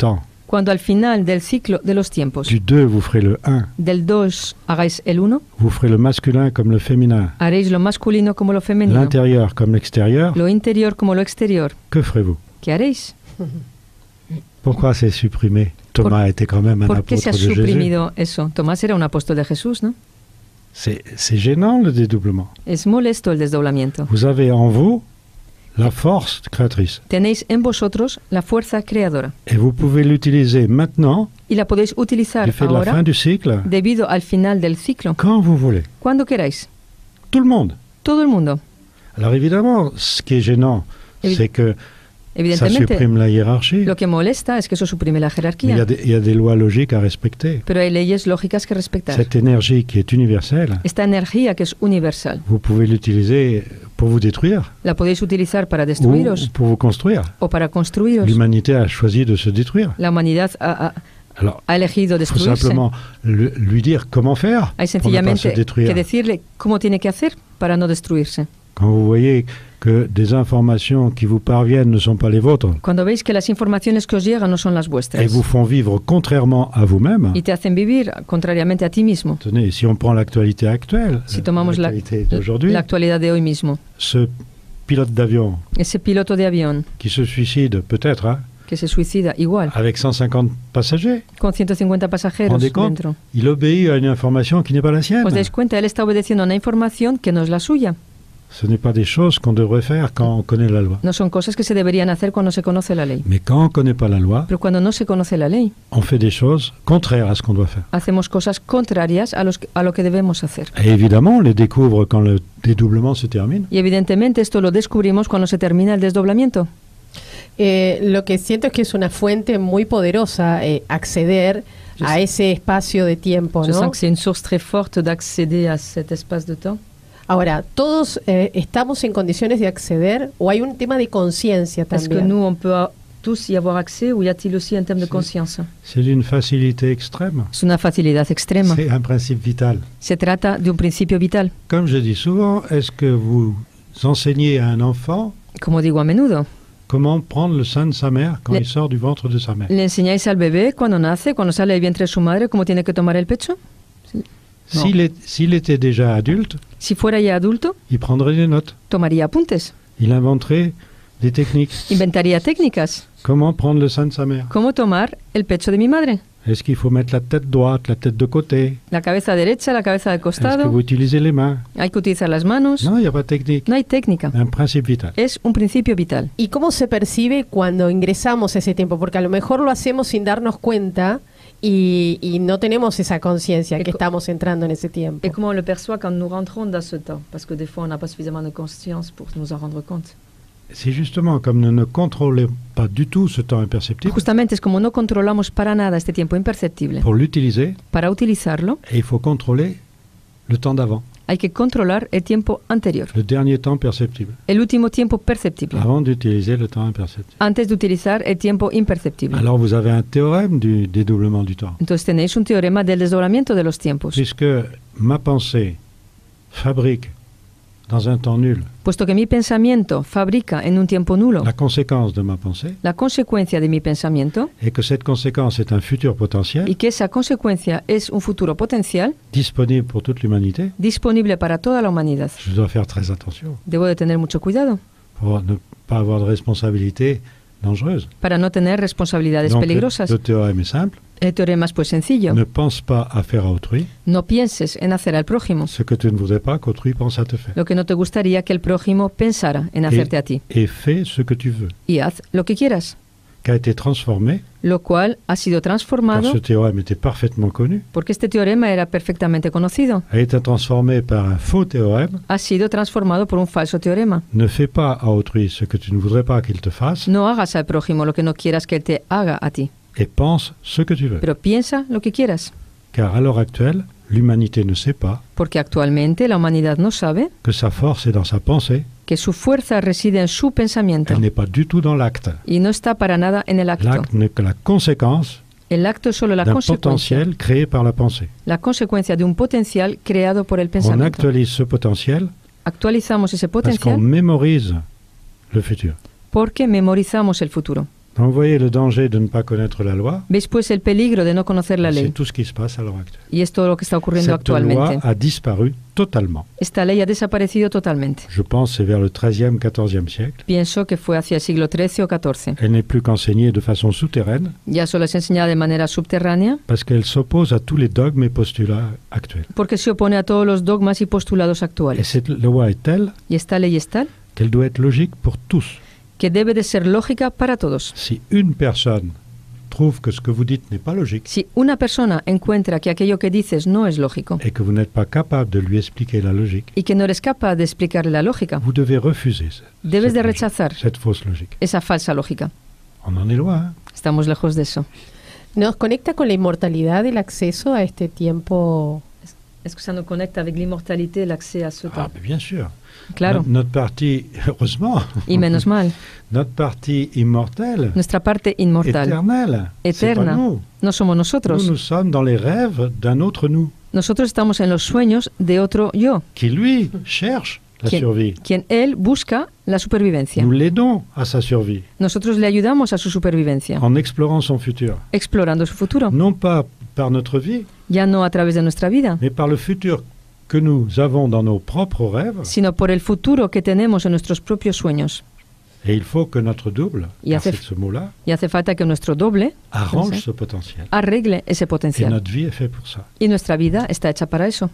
Cuando al final del ciclo de los tiempos, du deux, vous ferez le un. del dos hagáis el uno, Vous ferez le masculin comme le féminin. haréis lo masculino como lo femenino, L'intérieur comme l'extérieur. lo interior como lo exterior. Que ferez-vous? ¿Qué haréis? Pourquoi c'est supprimé? Thomas Por- était quand même un ¿Por qué se apôtre ha de Jésus. suprimido eso? Tomás era un apóstol de Jesús, ¿no? C'est c'est gênant le dédoublement. Es molesto el desdoblamiento. Vous avez en vous la force créatrice. Tenéis en vosotros la fuerza creadora Et vous pouvez l'utiliser maintenant, y la podéis utilizar du fait de la fin ahora du cycle, debido al final del ciclo, quand vous voulez. cuando queráis. Tout le monde. Todo el mundo. Alors évidemment, ce qui est gênant, Évi- c'est que ça Evidentemente, supprime la hiérarchie. lo que molesta es que eso suprime la Mais il y, a jerarquía, des, il y a des lois logiques à respecter. pero hay leyes lógicas que respetar. Cette énergie qui est universelle, Esta energía que es universal, vous pouvez l'utiliser pour vous détruire la podéis utilizar para ou destruiros pour vous construire. o para construiros. L'humanité a choisi de se détruire. La humanidad ha, ha- Alors, ha elegido il faut destruirse. simplement le- lui dire comment faire Hay pour ne pas se sencillamente détruire. que decirle cómo tiene que hacer para no destruirse. Quand vous voyez que des informations qui vous parviennent ne sont pas les vôtres Cuando veis que las informaciones que os llegan no son las et vuestras vous font vivre contrairement à vous-même, y te hacen vivir contrariamente a ti mismo, tenez, si on prend l'actualité actuelle, si euh, tomamos la, l'actualité d'aujourd'hui, la actualidad de hoy mismo, ce pilote d'avion ese piloto de avión qui se suicide peut-être hein, que se suicida igual, avec cent cinquante passagers, con ciento cincuenta pasajeros Rendez compte? dentro. il obéit à une information qui n'est pas la sienne. ¿Os dais cuenta? Él está obedeciendo a una información que no es la suya. Ce n'est pas des choses qu'on devrait faire quand on connaît la loi. No son cosas que se deberían hacer cuando se conoce la ley. Mais quand on ne connaît pas la loi, Pero cuando no se conoce la ley, on fait des choses contraires à ce qu'on doit faire. hacemos cosas contrarias a, los, que- a lo que debemos hacer. Et évidemment, on les découvre quand le dédoublement se termine. Y evidentemente esto lo descubrimos cuando se termina el desdoblamiento. Eh, lo que siento es que es una fuente muy poderosa eh, acceder Yo a sé. ese espacio de tiempo, Je ¿no? sens que c'est une source très forte d'accéder à cet espace de temps. Ahora, ¿todos eh, estamos en condiciones de acceder o hay un tema de conciencia Est-ce que también? nous, on peut a- tous y avoir accès ou y a-t-il aussi un terme de Si. conscience? C'est d'une facilité extrême. Es una facilidad extrema. C'est un principe vital. Se trata de un principio vital. Comme je dis souvent, est-ce que vous enseignez à un enfant Como digo a menudo, comment prendre le sein de sa mère quand Le- il sort du ventre de sa mère? ¿le enseñáis al bebé cuando nace, cuando sale del vientre de su madre, cómo tiene que tomar el pecho? No. S'il est- s'il était déjà adulte, Si fuera ya adulto, il prendrait des notes. tomaría apuntes, Il inventerait des techniques. inventaría técnicas. Comment prendre le sein de sa mère? ¿Cómo tomar el pecho de mi madre? Est-ce qu'il faut mettre la tête droite, la tête de côté? La cabeza derecha, la cabeza de Est-ce que costado. vous utilisez les mains? Hay que utilizar las manos. Non, il n'y a pas de technique. No hay técnica. Un principe vital. Es un principio vital. ¿Y cómo se percibe cuando ingresamos a ese tiempo? Porque a lo mejor lo hacemos sin darnos cuenta y, y no tenemos esa conciencia que Eco- estamos entrando en ese tiempo. Et comment on le perçoit quand nous rentrons dans ce temps? Parce que des fois, on n'a pas suffisamment de conscience pour nous en rendre compte. C'est justement comme nous ne contrôlons pas du tout ce temps imperceptible, Justamente es como no controlamos para nada este tiempo imperceptible. pour l'utiliser, Para utilizarlo, et il faut contrôler le temps d'avant, hay que controlar el tiempo anterior, le dernier temps perceptible, el último tiempo perceptible, avant d'utiliser le temps imperceptible. antes de utilizar el tiempo imperceptible. Alors vous avez un théorème du dédoublement du temps, Entonces tenéis un teorema del desdoblamiento de los tiempos. puisque ma pensée fabrique dans un temps nul Puesto que mi pensamiento fabrica en un tiempo nulo la conséquence de ma pensée, la consecuencia de mi pensamiento et que cette conséquence est un futur potentiel y que esa consecuencia es un futuro potencial disponible pour toute l'humanité, disponible para toda la humanidad. je dois faire très attention Debo de tener mucho cuidado pour ne pas avoir de responsabilité dangereuse. para no tener responsabilidades Donc, le, peligrosas. le théorème est simple. El teorema es pues sencillo. Ne pense pas à faire à autrui No pienses en hacer al prójimo ce que tu ne voudrais pas qu'autrui pense à te faire. lo que no te gustaría que el prójimo pensara en hacerte a ti. Et fais ce que tu veux, Y haz lo que quieras, qui a été transformé, lo cual ha sido car transformado ce théorème était parfaitement connu, porque este teorema era perfectamente conocido. a été transformé par un faux théorème. Ha sido transformado por un falso teorema. Ne fais pas à autrui ce que tu ne voudrais pas qu'il te fasse, No hagas al prójimo lo que no quieras que él te haga a ti, et pense ce que tu veux. pero piensa lo que quieras, Car à l'heure actuelle, l'humanité ne sait pas porque actualmente la humanidad no sabe que sa force est dans sa pensée, que su fuerza reside en su pensamiento elle n'est pas du tout dans l'acte. y no está para nada en el acto. L'acte n'est que la conséquence El acto es solo la d'un consecuencia, potentiel créé par la pensée. la consecuencia de un potencial creado por el On pensamiento. actualise ce potentiel Actualizamos ese parce qu'on potencial mémorise le futur. porque memorizamos el futuro. Donc vous voyez le danger de ne pas connaître la loi. ¿Veis pues el peligro de no conocer la C'est ley? tout ce qui se passe à l'heure actuelle. Y es todo lo que está ocurriendo Cette actualmente. loi a disparu totalement. Esta ley ha desaparecido totalmente. Je pense que c'est vers le treizième, quatorzième siècle. Pienso que fue hacia el siglo trece o catorce. Elle n'est plus qu'enseignée de façon souterraine Ya solo es enseñada de manera subterránea parce qu'elle s'oppose à tous les dogmes et postulats actuels. porque se opone a todos los dogmas y postulados Et actuales. cette loi est telle Y esta ley es tal qu'elle doit être logique pour tous. que debe de ser lógica para todos. Si une personne trouve que ce que vous dites n'est pas logique Si una persona encuentra que aquello que dices no es lógico et que vous n'êtes pas capable de lui expliquer la logique, y que no eres capaz de explicarle la lógica, vous devez refuser ce- debes cette, de logique, rechazar cette fausse logique. esa falsa lógica. On en est loin. Hein. Estamos lejos de eso. Nos conecta con la inmortalidad el acceso a este tiempo. Est-ce que ça nous connecte avec l'immortalité, l'accès à ce Ah, temps? mais bien sûr. Claro, No- notre partie, heureusement, y menos mal. notre partie immortelle, Nuestra parte inmortal, éternelle, c'est pas eterna, nous. no somos Nous, nosotros. nous sommes dans les rêves d'un autre nous, Nosotros estamos en los sueños de otro yo, qui lui cherche la quien, survie. quien él busca la supervivencia. Nous l'aidons à sa survie Nosotros le ayudamos a su supervivencia, en explorant son futur. explorando su futuro, Non pas par notre vie, ya no a través de nuestra vida, mais par le futur que nous avons dans nos propres rêves. sino por el futuro que tenemos en nuestros propios sueños. Et il faut que notre double, Y car hace- c'est ce mot-là, Y hace falta que nuestro doble arrange Sí. ce potentiel. arregle ese Et potencial. notre vie est faite pour ça. Y nuestra vida está hecha para eso.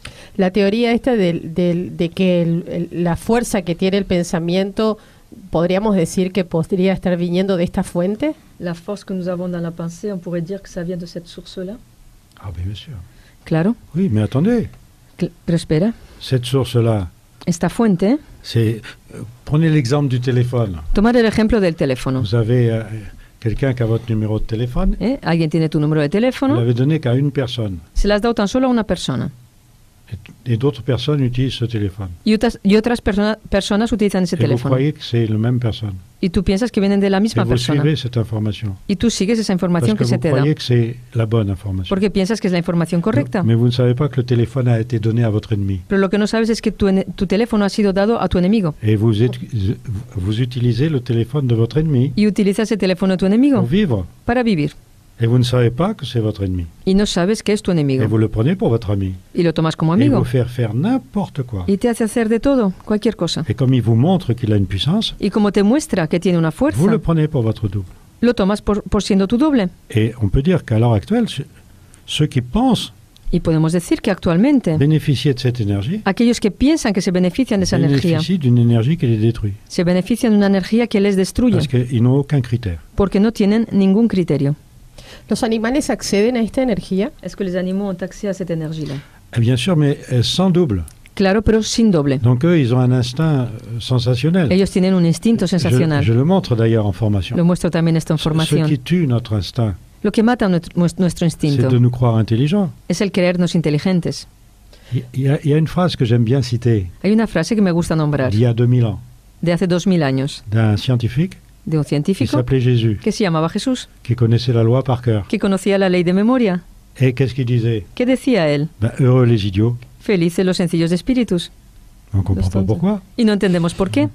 La teoría esta del- del- de que el- el- la fuerza que tiene el pensamiento, podríamos decir que podría estar viniendo de esta fuente. La force que nous avons dans la pensée, on pourrait dire que ça vient de cette source-là. Ah bien sûr. Claro, Oui, mais attendez, cl- pero espera, cette source-là, esta fuente, c'est... euh, prenez l'exemple du téléphone. tomar el ejemplo del teléfono. Vous avez euh, quelqu'un qui a votre numéro de téléphone, ¿eh? Alguien tiene tu número de vous teléfono, l'avez donné qu'à une personne. se las has dado tan solo a una persona. Et, et d'autres personnes utilisent ce téléphone. Y otras, y otras persona- personas utilizan ese Et vous teléfono. croyez que c'est la même personne. Y tú piensas que vienen de la Et misma vous persona. suivez cette information. Y tú sigues esa Parce información que que se vous te da. croyez que c'est la bonne information. Porque piensas que es la información correcta. Mais vous ne savez pas que le téléphone a été donné à votre ennemi. Pero lo que no sabes es que tu, ene- tu teléfono ha sido dado a tu enemigo. Et vous, êtes- vous utilisez le téléphone de votre ennemi Y utilizas el teléfono de tu enemigo pour vivre. para vivir. Et vous ne savez pas que c'est votre ennemi. Y no sabes que es tu Et enemigo. vous le prenez pour votre ami. Y lo tomas como Et amigo. vous faire faire n'importe quoi. Y te hace hacer de todo, cualquier cosa. Et comme il vous montre qu'il a une puissance, Y como te muestra que tiene una vous fuerza, le prenez pour votre double. lo tomas por, por siendo tu doble. Et on peut dire qu'à l'heure actuelle, ce- ceux qui pensent Y podemos decir que actualmente bénéficier de cette énergie aquellos que piensan que se benefician de esa energía, bénéficient d'une énergie qui les détruit. se benefician de una energía que les destruye, Parce qu'ils n'ont aucun critère. porque no tienen ningún criterio. ¿Los animales acceden a esta energía? ¿Es que los animales ont accès a cette énergie-là? Et bien sûr, mais euh, sans double. Claro, pero sin doble. Donc eux, ils ont un instinct euh, sensationnel. Ellos tienen un instinto Je, sensacional. je le montre d'ailleurs en formation. Lo muestro también esta Ce ce información. qui tue notre instinct, Lo que mata nuestro, nuestro c'est instinto de nous croire intelligents. es el creernos inteligentes. Il il y, a, il y a une phrase que j'aime bien citer, Hay una frase que me gusta nombrar, d'il y a deux mille ans, de hace dos mil años, d'un scientifique de un qui científico s'appelait Jésus, que se llamaba Jesús, qui connaissait la loi par cœur. que conocía la ley de memoria. Et qu'est-ce qu'il disait? ¿Qué decía él? Ben, heureux les idiots. Felices los sencillos de espíritus. On ne comprend Los pas tontos. pourquoi. Y no entendemos por qué.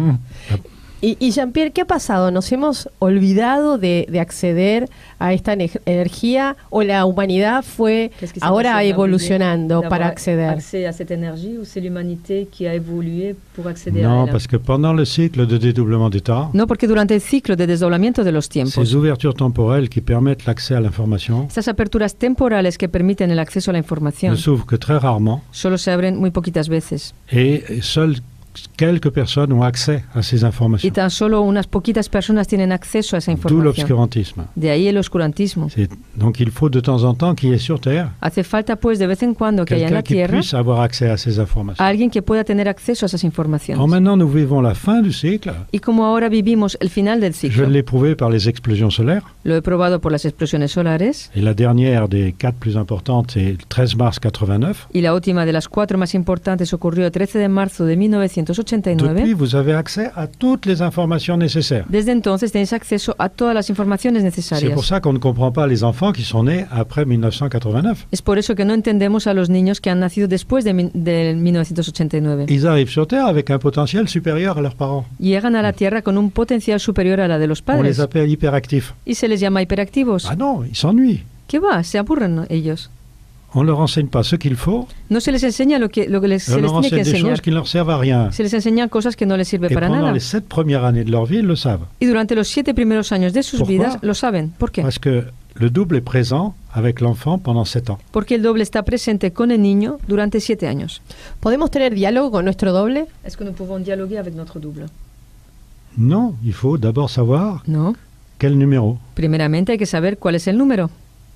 Y, y Jean-Pierre, ¿qué ha pasado? ¿Nos hemos olvidado de, de acceder a esta ener- energía o la humanidad fue ahora evolucionando para acceder? Accès à cette énergie ou c'est l'humanité qui a évolué pour accéder Non, à elle? parce que pendant le cycle de dédoublement des temps, No, porque durante el ciclo de desdoblamiento de los tiempos, ces ouvertures temporelles qui permettent l'accès à l'information estas aperturas temporales que permiten el acceso a la ne información s'ouvrent que très rarement solo se abren muy poquitas veces. et seules quelques personnes ont accès à ces Y informations. tan solo unas poquitas personas tienen acceso a esa D'où información. l'obscurantisme. De ahí el oscurantismo. C'est- Donc il faut de temps en temps qu'il y ait sur Terre Hace falta, pues, de vez en cuando que haya en quelqu'un la qui Tierra puisse avoir accès à ces informations. alguien que pueda tener acceso a esas Or informaciones. maintenant nous vivons la fin du cycle. Y como ahora vivimos el final del Je ciclo, l'ai prouvé par les explosions solaires. lo he probado por las explosiones solares, Et la dernière des quatre plus importantes, c'est le treize mars quatre-vingt-neuf. y la última de las cuatro más importantes ocurrió el trece de marzo de mil novecientos novecientos ochenta y nueve. Depuis, vous avez accès à toutes les informations nécessaires. Desde entonces tenéis acceso a todas las informaciones C'est necesarias. pour ça qu'on ne comprend pas les enfants qui sont nés après mille neuf cent quatre-vingt-neuf. Es por eso que no entendemos a los niños que han nacido después de, mi- de mil novecientos ochenta y nueve. Ils arrivent sur Terre avec un potentiel supérieur à leurs parents. Llegan a la Tierra con un potencial superior a la de los On les padres appelle hyperactifs. y se les llama hiperactivos. Ah non, ils s'ennuient. ¿Qué va? Se aburren ellos. On leur enseigne pas ce qu'il faut, No se les enseña lo que, lo que les, se on les leur tiene que enseigne des enseñar. choses qui ne leur servent à rien. Se les enseñan cosas que no les sirve Et para pendant nada. les sept premières années de leur vie, ils le savent. Y durante los siete primeros años de sus Pourquoi? vidas lo saben. ¿Por qué? Parce que le double est présent avec l'enfant pendant sept ans. Porque el doble está presente con el niño durante siete años. ¿Podemos tener diálogo con nuestro doble? ¿Es que no podemos dialogar avec notre double? Non, il faut d'abord savoir No. quel numéro. Primeramente hay que saber cuál es el número.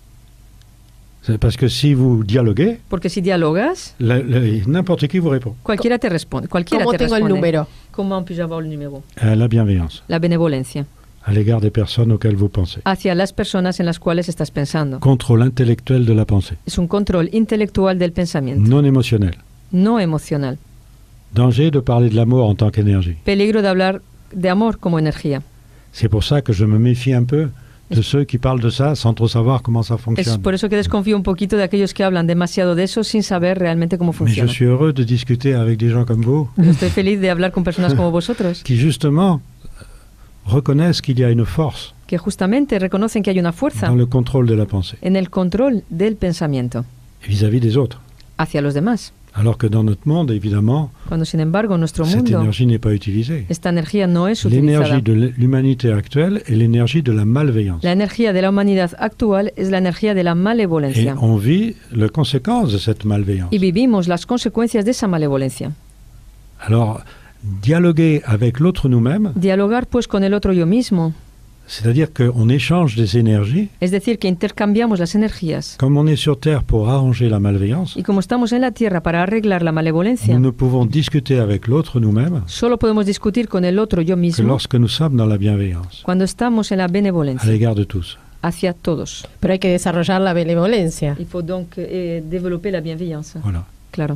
C'est parce que si vous dialoguez, Porque si dialogas, le- le- n'importe qui vous répond. cualquiera te responde. Cualquiera ¿Cómo te tengo el responde. número? ¿Cómo puis-je avoir el número? Euh, la bienveillance La benevolencia. à l'égard des personnes auxquelles vous pensez. Hacia las personas en las cuales estás pensando. Contrôle intellectuel de la pensée, Es un control intelectual del pensamiento, non émotionnel. no emocional. Danger de parler de l'amour en tant qu'énergie. Peligro de hablar de amor como energía. C'est pour ça que je me méfie un peu de ceux qui parlent de ça sans trop savoir comment ça Es fonctionne. por eso que desconfío un poquito de aquellos que hablan demasiado de eso sin saber realmente cómo Mais je funciona. suis heureux de discuter avec des gens comme vous Yo estoy feliz de hablar con personas como vosotros, qui justement reconnaissent qu'il y a une force que justamente reconocen que hay una fuerza dans le contrôle de la pensée en el control del pensamiento vis-à-vis des autres. hacia los demás. Alors que dans notre monde, évidemment, Cuando sin embargo en nuestro cette mundo énergie n'est pas utilisée. esta energía no es utilizada. L'énergie de l'humanité actuelle est l'énergie de la malveillance. La energía de la humanidad actual es la energía de la Et malevolencia. on vit les conséquences de cette malveillance. Y vivimos las consecuencias de esa malevolencia. Alors, dialoguer avec l'autre nous-mêmes, Dialogar pues con el otro yo mismo, c'est-à-dire qu'on échange des énergies, es decir, que intercambiamos las energías. comme on est sur Terre pour arranger la malveillance, Y como estamos en la Tierra para arreglar la nous malevolencia, ne pouvons discuter avec l'autre nous-mêmes solo podemos discutir con el otro yo que mismo lorsque nous sommes dans la bienveillance, cuando estamos en la à benevolencia l'égard de tous. hacia todos. Pero hay que desarrollar la benevolencia. Il faut donc eh, développer la bienveillance. Voilà, Claro,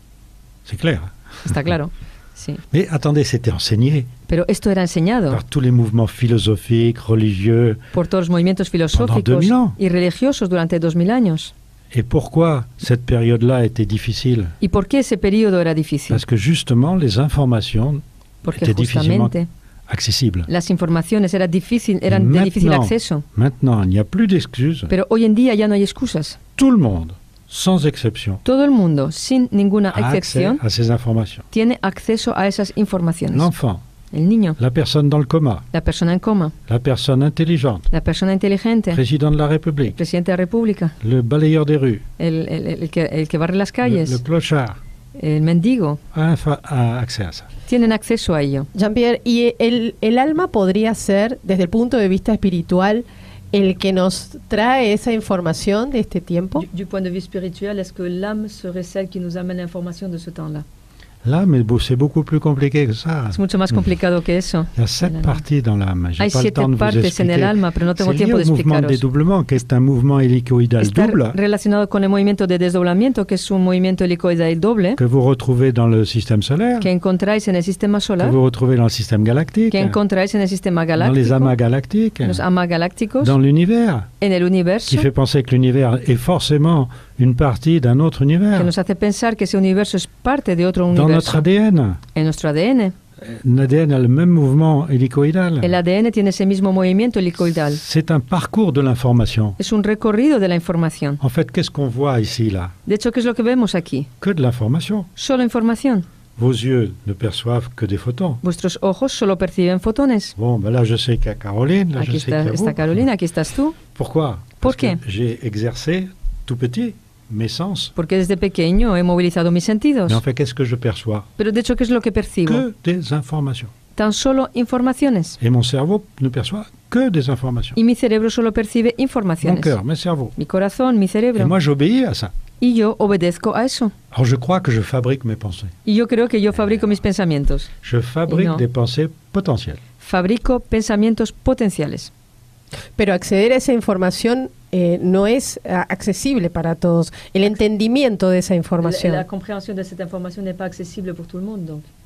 c'est clair. está claro. Sí. Mais attendez, c'était enseigné Pero esto era enseñado par tous les mouvements philosophiques, religieux. por todos los movimientos filosóficos deux mille ans. y religiosos durante dos mil años. Et pourquoi cette période-là était difficile? ¿Y por qué ese periodo era difícil? Parce que justement, les informations Porque étaient difficilement justamente accessibles. las informaciones eran, difícil, eran de difícil Maintenant, acceso. Maintenant, il n'y a plus d'excuses. Pero hoy en día ya no hay excusas. Tout le monde, sans exception, Todo el mundo, sin ninguna a accès excepción, à ces informations. tiene acceso a esas informaciones. L'enfant, El niño, la personne dans le coma, la persona en coma, la personne intelligente, la persona inteligente, président de la République, presidente de la República, le balayeur des rues, el, el- el que, el que barre las le, calles, le clochard, el mendigo, a, infa- a accès à ça. tienen acceso a ello. Jean-Pierre, ¿y el, el alma podría ser, desde el punto de vista espiritual, el que nos trae esa información de este tiempo? Du, du point de vue spirituel, est-ce que l'âme serait celle qui nous amène l'information de ce temps-là? Là, mais bon, c'est beaucoup plus compliqué que ça. Es mucho más complicado que eso. Il y a sept El alma. parties dans l'âme. J'ai Hay pas le siete temps de vous partes en el expliquer. alma, pero no tengo C'est lié tiempo de au mouvement de explicaros. dédoublement, qui est un mouvement hélicoïdal Está double relacionado con el movimiento de desdoblamiento, que es un movimiento helicoidal doble, que vous retrouvez dans le système solaire, que encontráis en el sistema que solar, vous retrouvez dans le système galactique, que encontráis en el sistema dans les galáctico, amas galactiques, los amas galácticos, dans l'univers, en el universo, qui fait penser que l'univers est forcément une partie d'un autre que univers. nos hace pensar que ese universo es parte de otro Dans notre universo. A D N, En nuestro A D N, l'A D N a le même mouvement hélicoïdal. el A D N tiene ese mismo movimiento helicoidal. C'est un parcours de l'information. Es un recorrido de la información. En fait, qu'est-ce qu'on voit ici, là? De hecho, ¿qué es lo que vemos aquí? Que de l'information. Solo información. Vos yeux ne perçoivent que des photons. Vuestros ojos solo perciben fotones. Bon, ben là, je sais qu'il y a Caroline, là, Aquí je sais qu'il y está, a vous. está Carolina, aquí estás tú. Pourquoi? ¿Por Parce qué? que j'ai exercé tout petit mes sens. Porque desde pequeño he movilizado mis sentidos. Mais en fait, qu'est-ce que je perçois? Pero de hecho, ¿qué es lo que percibo? Que des informations. Tan solo informaciones. Et mon cerveau ne perçoit que des informations. Y mi cerebro solo percibe Mon informaciones. cœur, mon cerveau. Mi corazón, mi Et cerebro. moi, j'obéis à ça. Y yo obedezco a eso. Alors, je crois que je fabrique mes pensées. Y yo creo que yo fabrico mis pensamientos. Je fabrique Et non. des pensées potentielles. Fabrico pensamientos potenciales. Pero acceder a esa información eh, no es ah, accesible para todos. El entendimiento de esa información. compréhension de cette information n'est pas accessible pour tout le monde, donc.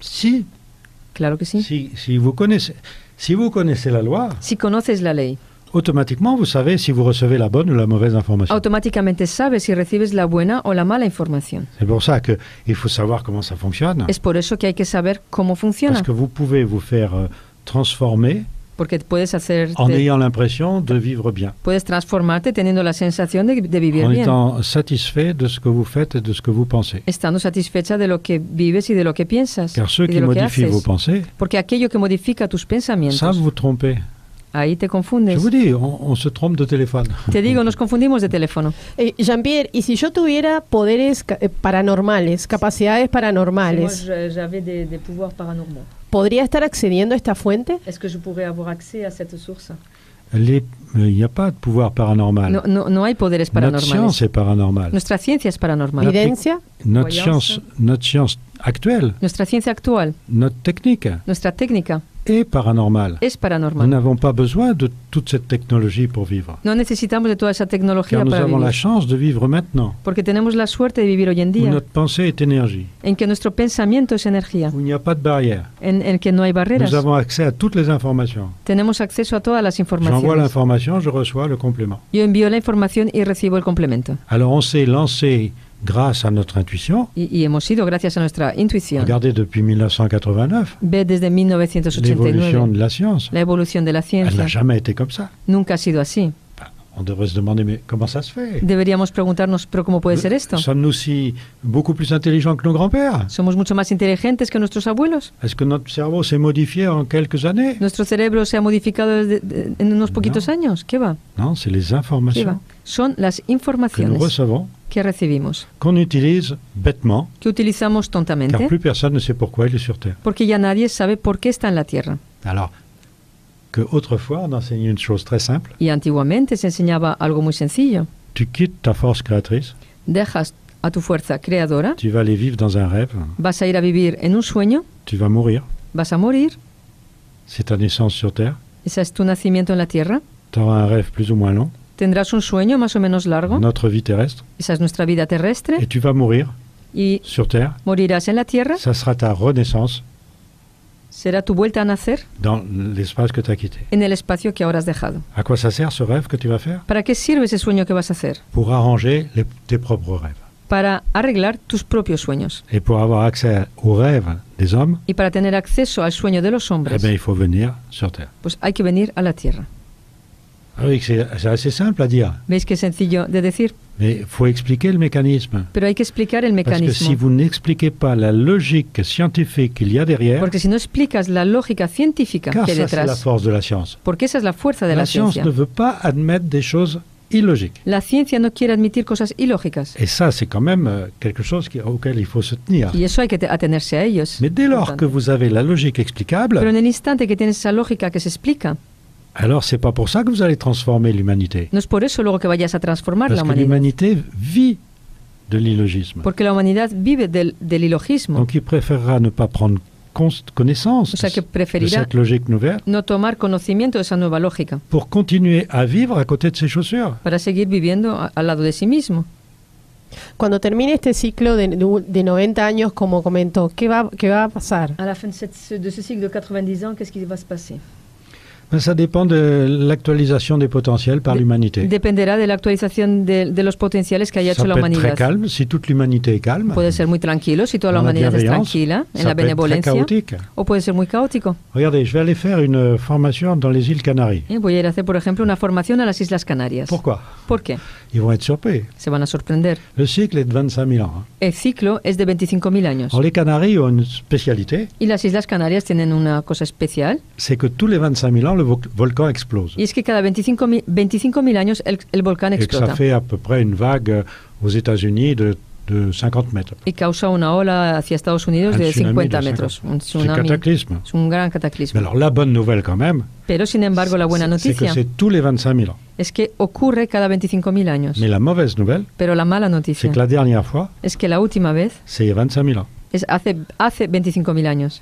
Si, Claro que sí. si, si, vous connaissez, si vous connaissez la loi, Si conoces la ley, automatiquement, vous savez si vous recevez la bonne ou la mauvaise information. automáticamente sabes si recibes la buena o la mala información. C'est pour ça qu'il faut savoir comment ça fonctionne. Es por eso que hay que saber cómo funciona, Parce que vous pouvez vous faire euh, transformer porque puedes hacer, en ayant l'impression de vivre bien, puedes transformarte teniendo la sensación de, de vivir en bien, étant satisfait de ce que vous faites et de ce que vous pensez. estando satisfecha de lo que vives y de lo que piensas Car ceux y de qui lo que modifient vos haces. pensées Porque aquello que modifica tus pensamientos, savent vous tromper. ahí te Je confundes. vous dis, on, on se trompe de téléphone. Te digo, nos confundimos de teléfono. Eh, Jean-Pierre, ¿y si yo tuviera poderes ca- eh, paranormales, capacidades paranormales, j'avais des, des pouvoirs paranormaux, podría estar accediendo a esta fuente? est-ce que je pourrais avoir accès à cette source? Les- euh, Il n'y a pas de pouvoir paranormal. No, no, no hay poderes Notre paranormales. science est paranormale. Nuestra ciencia es paranormal. ¿Evidencia? Notre Voyance. science, notre science actuelle, Nuestra ciencia actual, notre technique nuestra técnica est paranormale. es Nous paranormal. n'avons pas besoin de toute cette technologie pour vivre. No necesitamos de toda esa tecnología Car nous para avons la vivir, chance de vivre maintenant, porque tenemos la suerte de vivir hoy en où día, notre pensée est énergie, en que nuestro pensamiento es energía, où il n'y a pas de barrière. en, en que no hay barreras. Nous avons accès à toutes les informations. Tenemos acceso a todas las J'envoie informaciones. l'information, je reçois le complément. Yo envío la información y recibo el complemento. Alors on s'est lancé grâce à notre intuition. Y, y hemos ido gracias a nuestra intuición. Regardez depuis mille neuf cent quatre-vingt-neuf, Ve desde mil novecientos ochenta y l'évolution de nueve la science. la evolución de la Elle ciencia. n'a jamais été comme ça. Nunca ha sido así. On devrait se demander, mais comment ça se fait? Deberíamos preguntarnos, ¿pero cómo puede ser esto? Sommes-nous si beaucoup plus intelligents que nos grands-pères? ¿Somos mucho más inteligentes que nuestros abuelos? Est-ce que notre cerveau s'est modifié en quelques années? ¿Nuestro cerebro se ha modificado desde- de- en unos poquitos No. años? ¿Qué va? Non, c'est les ¿Qué va? informations Son las que nous informaciones recevons, que recibimos, qu'on utilise bêtement, que utilizamos car tontamente, plus personne ne sait pourquoi il est sur Terre. porque ya nadie sabe por qué está en la Tierra. Alors, que autrefois on enseignait une chose très simple, Y antiguamente se enseñaba algo muy sencillo. tu quittes ta force créatrice, Dejas a tu fuerza creadora, tu vas aller vivre dans un rêve, vas a ir a vivir en un sueño, tu vas mourir, vas a morir, c'est ta naissance sur Terre, ese es tu nacimiento en la Tierra, tu auras un rêve plus ou moins long, tendrás un sueño más o menos largo, notre vie terrestre, esa es nuestra vida terrestre, et tu vas mourir y sur Terre, morirás en la Tierra, ça sera ta renaissance será tu vuelta a nacer dans l'espace que tu as quitté. en el espacio que ahora has dejado. À quoi ça sert ce rêve que tu vas faire? ¿Para qué sirve ese sueño que vas a hacer? Pour arranger les- tes propres rêves. Para arreglar tus propios sueños. Et pour avoir accès aux rêves des hommes, Y para tener acceso al sueño de los eh hombres, bien, il faut venir sur Terre. pues hay que venir a la Tierra. Ah oui, c'est c'est assez simple à dire, ¿Veis qué sencillo de decir? mais il faut expliquer le mécanisme. Pero hay que explicar el Parce que si mecanismo. vous n'expliquez pas la logique scientifique qu'il y a derrière, Porque si no explicas la lógica científica car que hay ça c'est la detrás, force de la science. porque esa es la fuerza de La la science ciencia. ne veut pas admettre des choses illogiques. La ciencia no quiere admitir cosas ilógicas. Et ça, c'est quand même euh, quelque chose qui- auquel il faut se tenir. Y eso hay que te- atenerse a ellos. Mais dès lors Importante. que vous avez la logique explicable, Pero en el instante que tienes esa lógica que se explica, alors c'est pas pour ça que vous allez transformer l'humanité. no es por eso luego que vayas a transformar Parce la que humanidad. l'humanité vit de l'illogisme. Porque la humanidad vive del, del ilogismo. Donc il préférera ne pas prendre cons- connaissance O sea que de preferirá cette logique nouvelle no tomar conocimiento de esa nueva lógica pour continuer à vivre à côté de ses chaussures. para seguir viviendo a- al lado de sí mismo. Cuando termine este ciclo de, de- de noventa años, como comentó, ¿qué va, qué va a pasar? A la fin de, cette- de ce cycle de quatre-vingt-dix ans, qu'est-ce qui va se passer? Ben, ça dépend de l'actualisation des potentiels par De- l'humanité. Dependerá de la actualización de, de los potenciales que haya Ça hecho la peut être très humanidad. calme si toute l'humanité est calme. Puede ser muy tranquilo si toda la Dans la humanidad es bienveillance, tranquila, en ça la peut être très benevolencia, chaotique. o puede ser muy caótico. Regardez, je vais aller faire une formation dans les îles Canaries. Eh, Voy a ir a hacer, por ejemplo, una formación a las Islas Canarias. Pourquoi? ¿Por qué? Ils vont être surpris. Se van a sorprender. Le cycle est de vingt-cinq mille ans. hein. El ciclo es de veinticinco mil años. Alors les Canaries ont une spécialité, Y las Islas Canarias tienen una cosa especial, c'est que tous les vingt-cinq mille ans, le vo- volcan explose. y es que cada veinticinco mil años el, el volcán Et que ça explota fait à peu près une vague euh, aux États-Unis de, de cinquante mètres. y causa una ola hacia Estados Unidos Un de tsunami cincuenta de metros. cinquante. Un C'est tsunami. cataclysme. Es un gran Mais cataclismo. alors la bonne nouvelle quand même, Pero sin embargo, la buena c'est que noticia c'est tous les vingt-cinq mille ans. es que ocurre cada veinticinco mil años. Mais la mauvaise nouvelle, Pero la mala c'est noticia que la dernière fois, es que la última vez c'est il y a vingt-cinq mille ans. es hace, hace veinticinco mil años.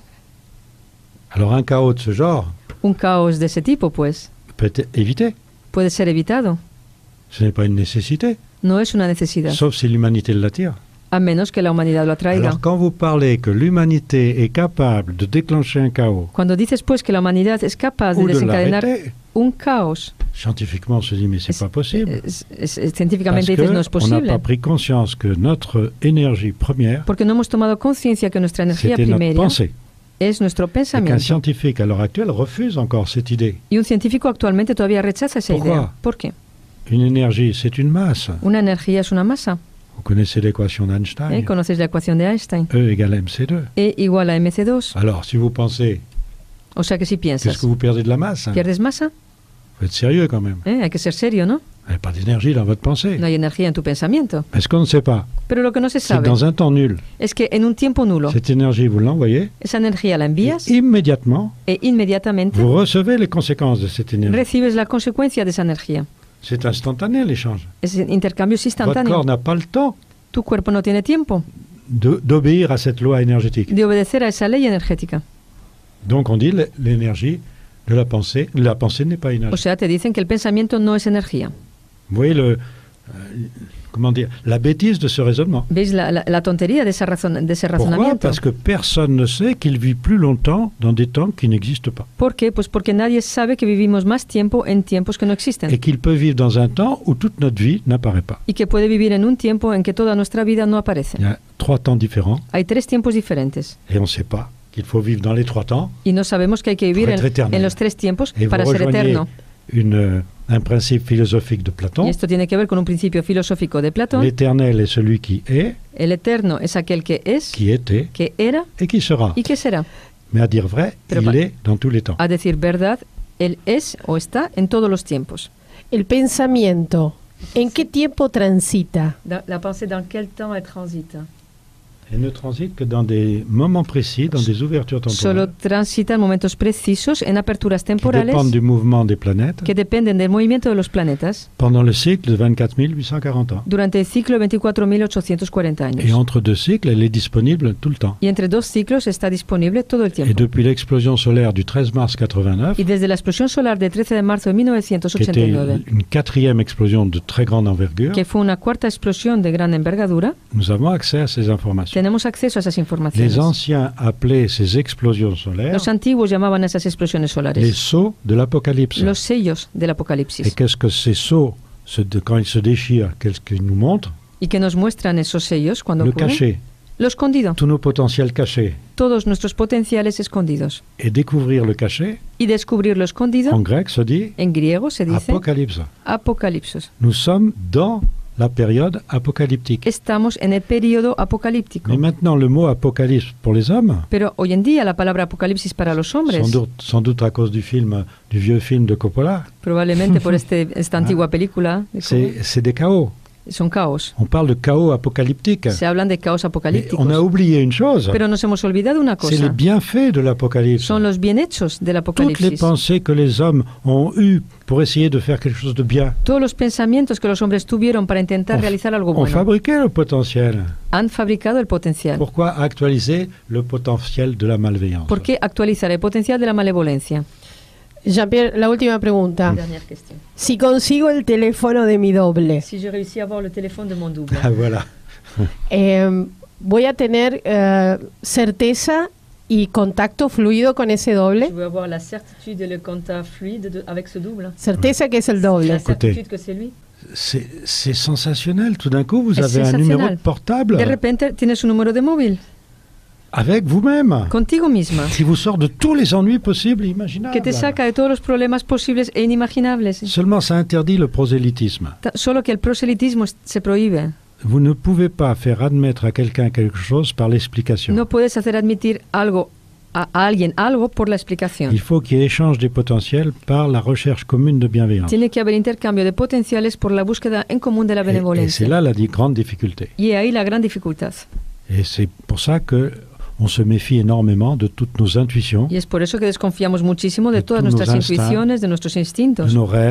Alors un chaos de ce genre Un caos de ese tipo, pues, peut être évité. puede ser evitado. Ce n'est pas une nécessité, No es una necesidad. sauf si l'humanité l'attire. a menos que la humanidad lo atraiga. Alors quand vous parlez que l'humanité est capable de déclencher un chaos Cuando dices pues que la humanidad es capaz de ou de desencadenar l'arrêter, un caos, scientifiquement on se dit mais c'est es- pas possible. es- es- es- científicamente Parce dices no es qu'on n'a posible. pas pris conscience que notre énergie première, Porque no hemos tomado conciencia que nuestra energía c'était notre primaria pensée. es nuestro Et qu'un pensamiento. scientifique à l'heure actuelle refuse encore cette idée. Y un científico actualmente todavía rechaza esa Pourquoi? idea. ¿Por qué? Une énergie, c'est une masse. Una energía es una masa. Vous connaissez l'équation ¿eh? d'Einstein. Conoces la ecuación de Einstein. E égale M C deux. E igual a eme ce dos. Alors, si vous pensez, O sea que si qu'est-ce piensas, que vous perdez de la masse? ¿pierdes masa? Vous êtes sérieux quand même. ¿Eh? Hay que ser serio, ¿no? Il n'y a pas d'énergie dans votre pensée. No hay energía en tu pensamiento. Mais ce qu'on ne sait pas, Pero lo que no se c'est que sabe dans un temps nul, es que en un tiempo nulo, cette énergie, vous l'envoyez, esa energía la envías et immédiatement, e inmediatamente vous recevez les conséquences de cette énergie. recibes la consecuencia de esa energía. C'est instantané l'échange. Ese intercambio es Votre instantáneo. corps n'a pas le temps Tu cuerpo no tiene tiempo de- d'obéir à cette loi énergétique. de obedecer a esa ley energética. Donc on dit l- l'énergie de la pensée, la pensée n'est pas O énergie. sea, te dicen que el pensamiento no es energía. Vous voyez le, euh, comment dire, la bêtise de ce raisonnement. ¿Veis la, la- la tontería de, esa razón, de ese Pourquoi? razonamiento? Parce que personne ne sait qu'il vit plus longtemps dans des temps qui n'existent pas. ¿Por qué? Pues porque nadie sabe que vivimos más tiempo en tiempos que no existen. Et qu'il peut vivre dans un temps où toute notre vie n'apparaît pas. Y que puede vivir en un tiempo en que toda nuestra vida no aparece. Il y a trois temps différents Hay tres tiempos diferentes. et on ne sait pas qu'il faut vivre dans les trois temps. Y no sabemos que hay que vivir Para en, ser eterno. en los tres tiempos Et vous para ser rejoignez eterno. une, euh, un principe philosophique de Platon. Y esto tiene que ver con un principio filosófico de Platón. L'éternel est celui qui est, El eterno es aquel que es, qui était que era et qui sera. y que será. Mais à dire vrai, Pero il pa- est dans tous les temps. A decir verdad, él es o está en todos los tiempos. El pensamiento, ¿en qué tiempo transita? La, la pensée dans quel temps elle transite? Elle ne transite que dans des moments précis, dans des ouvertures Solo temporelles transita en momentos precisos, en aperturas qui temporales dépendent du mouvement des planètes que dependen del movimiento de los planetas pendant le cycle de vingt-quatre mille huit cent quarante ans. durante el ciclo veinticuatro mil ochocientos cuarenta Et años. entre deux cycles, elle est disponible tout le temps. Y entre dos ciclos está disponible todo el Et tiempo. depuis l'explosion solaire du treize mars quatre-vingt-neuf, Y desde la explosión solar del trece de marzo de qui était mil novecientos ochenta y nueve, une quatrième explosion de très grande envergure, que fue una cuarta explosión de gran envergadura, nous avons accès à ces informations. tenemos acceso a esas Les informaciones. anciens appelaient ces explosions solaires Los antiguos llamaban a esas explosiones les solares sceaux de l'Apocalypse. los sellos del Et Apocalipsis. qu'est-ce que ces sceaux, se- de- quand ils se déchirent, qu'est-ce qu'ils nous montrent? Y que nos muestran esos sellos cuando Le ocurren. caché, Lo escondido, tous nos potentiels cachés. todos nuestros potenciales escondidos. Et découvrir le caché, Y descubrir lo escondido, en grec se dit en griego se dice apocalypse. apocalipsos. Nous sommes dans la période apocalyptique. Estamos en el periodo apocalíptico. Mais maintenant, le mot apocalypse pour les hommes, Pero hoy en día la palabra apocalipsis para los hombres, sans doute, sans doute à cause du film, du vieux film de Coppola, probablemente por este, esta antigua película, de c'est cómo- c'est des chaos. son caos. On parle de chaos apocalyptique. Se hablan de caos Mais apocalípticos. on a oublié une chose, Pero nos hemos olvidado una c'est les cosa. bienfaits de l'apocalypse. Son los bien hechos del Toutes les apocalipsis. pensées que les hommes ont eues pour essayer de faire quelque chose de bien Todos los pensamientos que los hombres tuvieron para intentar On- realizar algo ont bueno fabriqué le potentiel. han fabricado el potencial. Pourquoi actualiser le potentiel de la malveillance? ¿Por qué actualizar el potencial de la malevolencia? Jean-Pierre, la última pregunta. Dernière question. Si consigo el teléfono de mi doble, Si je réussis à avoir le téléphone de mon double, Ah, voilà. eh, ¿voy a tener eh, certeza y contacto fluido con ese je doble? veux avoir la certitude et le contact fluide de- avec ce double. Certeza que es el La doble. certitude que c'est lui. C'est c'est sensationnel. Tout d'un coup, vous Es avez un numéro sensacional. de portable De repente tienes un número de móvil avec vous-même contigo misma qui vous sort de tous les ennuis possibles et imaginables. que te saca de todos los problemas posibles e inimaginables. Seulement, ça interdit le prosélytisme. Ta- Solo que el proselitismo es- se prohíbe. Vous ne pouvez pas faire admettre à quelqu'un quelque chose par l'explication. No puedes hacer admitir algo a a alguien algo por la explicación. Il faut qu'il y ait échange des potentiels par la recherche commune de bienveillance. Tiene que haber intercambio de potenciales por la búsqueda en común de la Et, et c'est benevolencia. là la di- grande difficulté. Y ahí la gran dificultad. Et c'est pour ça que on se méfie énormément de toutes nos intuitions, Y es por eso que desconfiamos muchísimo de De todas todos nuestras nos instincts, intuiciones, de nuestros de instintos, nos rêves,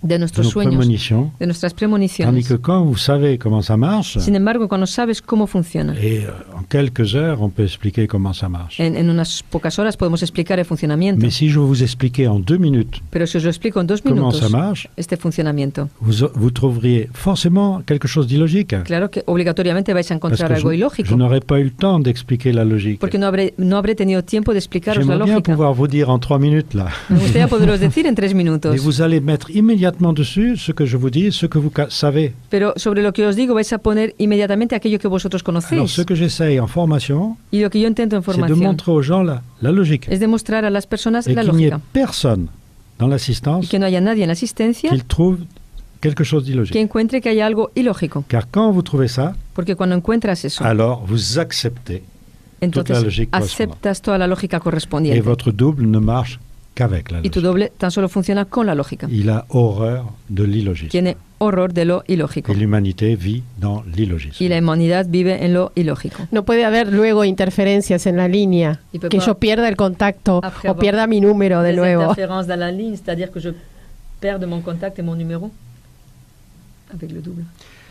de nuestros nos sueños, prémonitions, de nuestras tandis premoniciones. que quand vous savez comment ça marche, Sin embargo, cuando sabes cómo funciona, et euh, en quelques heures, on peut expliquer comment ça marche. en, en unas pocas horas podemos explicar el funcionamiento. Mais si je vous expliquais en deux minutes Pero si os lo explico en dos comment minutos, ça marche, este funcionamiento, vous, vous trouveriez forcément quelque chose d'illogique. claro que obligatoriamente vais a Parce encontrar que algo je, ilógico, je n'aurais pas eu le temps d'expliquer la logique. porque no habré, no habré tenido tiempo de explicaros la J'aimerais bien lógica. pouvoir vous dire en trois minutes là. Me gustaría poderos decir en tres minutos. Et vous allez mettre immédiatement dessus ce que je vous dis, ce que vous ca- savez. Pero sobre lo que os digo vais a poner inmediatamente aquello que vosotros Alors conocéis. ce que j'essaye en formation, Y lo que yo intento en c'est de formación montrer aux gens la, la logique. es demostrar a las personas Et la qu'il n'y ait lógica. personne dans Y l'assistance que no haya nadie en la asistencia qu'il trouve quelque chose que d'illogique. encuentre que haya algo ilógico. Car quand vous trouvez ça, Porque cuando encuentras eso, alors vous acceptez entonces la logique correspondiente. aceptas toda la lógica et correspondiente. votre double ne marche qu'avec la Y tu logique. doble tan solo funciona con la lógica. Il a horreur de l'illogisme. Tiene horror de lo ilógico. Et l'humanité vit dans l'illogisme. Y la humanidad vive en lo ilógico. No puede haber luego interferencias en la línea, Y peut que pas- yo pierda el contacto Après o avoir pierda mi número de Des nuevo. interférences dans la ligne, c'est-à-dire que je perds de mon contact et mon numéro avec le double.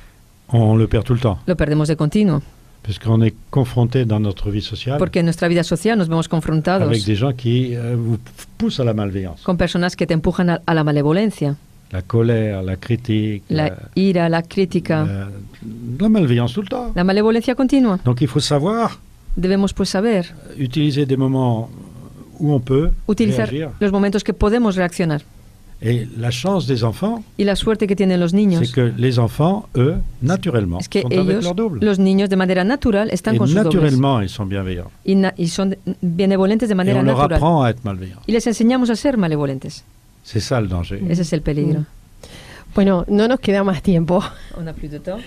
On le perd tout le temps, Lo perdemos de continuo, puisqu'on est confronté dans notre vie sociale porque en nuestra vida social nos vemos confrontados avec des gens qui euh, vous poussent à la malveillance. con personas que te empujan a, a la malevolencia, La colère, la critique, la ira, la crítica, la, la malveillance tout le temps. la malevolencia continua. Donc il faut savoir Debemos pues saber utiliser des moments où on peut utilizar réagir. los momentos que podemos reaccionar. Et la chance des enfants, Y la suerte que tienen los c'est niños que les enfants, eux, naturellement, es que sont avec ellos, leur double. los niños de manera natural, están Et con sus dobles naturellement, ils sont bienveillants. y, na- y son de- benevolentes de Et manera on leur natural. apprend à être malveillants. Y les enseñamos a ser malevolentes. C'est ça le danger. Ese es el peligro. Bueno, no nos queda más tiempo. On a plus de temps.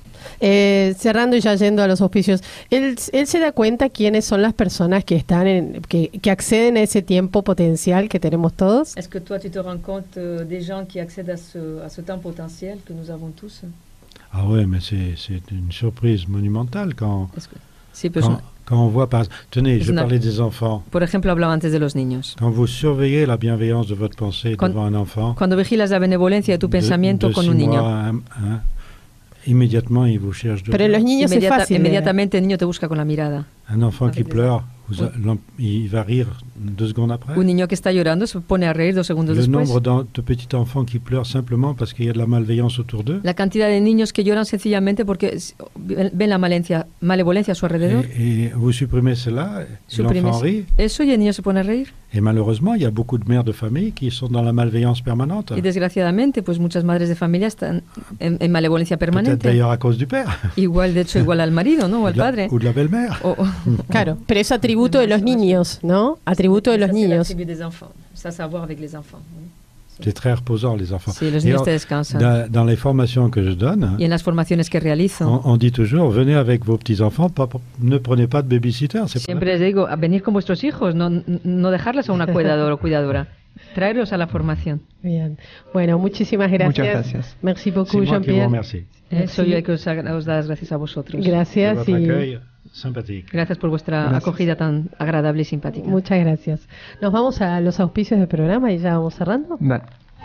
Eh, cerrando y ya yendo a los auspicios, él, él se da cuenta quiénes son las personas que están en, que, que acceden a ese tiempo potencial que tenemos todos. Est-ce que toi, tu te rends compte euh, des gens qui accèdent à ce, à ce temps potentiel que nous avons tous? Ah ouais, mais c'est c'est une surprise monumentale quand, Est-ce que... Sí, pues, quand, quand on voit... Par... Tenez, Es je una- parlais des enfants. por ejemplo, hablaba antes de los niños. Quand vous surveillez la bienveillance de votre pensée Quand- devant un enfant, Cuando vigilas la benevolencia de tu de- pensamiento de con six un niño, mois, hein, hein, immédiatement il vous cherche de Pero en los niños es inmediata- fácil. de- inmediatamente el niño te busca con la mirada. Un enfant qui Avec les pleure, vous a- l'en- il va rire deux secondes après. Un niño que está llorando se pone a reír dos segundos Le después. nombre d'en- de petits enfants qui pleurent simplement parce qu'il y a de la malveillance autour d'eux. La cantidad de niños que lloran sencillamente porque s- ven la malencia, malevolencia a su alrededor. Et, et vous supprimez cela, et Suprimes l'enfant rit. eso y el niño se pone a reír. Et malheureusement, il y a beaucoup de mères de famille qui sont dans la malveillance permanente. Y desgraciadamente, pues muchas madres de familia están en, en malevolencia Peut-être permanente. d'ailleurs à cause du père Igual, de hecho, igual al marido, ¿no? O ou, al de la, padre. ou de la belle-mère. O- o- Claro, pero es atributo de los niños, ¿no? Atributo de los Ça, c'est niños. l'attribut des enfants. Ça, ça a à voir avec les enfants. C'est très reposant, les enfants. Sí, los Et niños en- te descansan. dans, dans les formations que je donne, Y en las formaciones que realizo, on, on dit toujours, venez avec vos petits-enfants, pas- ne prenez pas de babysitter. C'est pas siempre les digo, a venir con vuestros hijos, no, no dejarles a una cuidadora o cuidadora. Traerlos a la formación. Bien. Bueno, muchísimas gracias. Muchas gracias. Merci C'est beaucoup, moi qui vous Jean-Pierre. remercie. Eh, soy yo el que os, agra- os da las gracias a vosotros. De Gracias votre y accueil sympathique. Gracias por vuestra Gracias. acogida tan agradable y simpática. muchas gracias. Nos vamos a los auspicios del programa y ya vamos cerrando. Dale.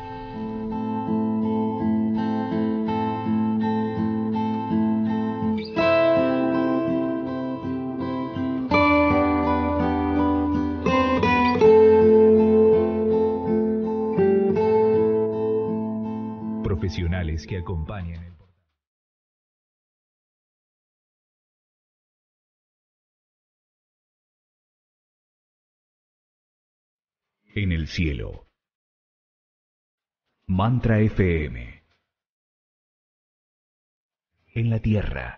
Profesionales que acompañan el... En el cielo. Mantra F M. En la tierra.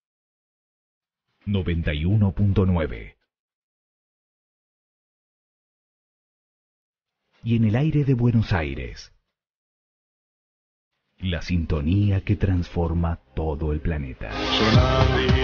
noventa y uno punto nueve. Y en el aire de Buenos Aires. La sintonía que transforma todo el planeta. Sonando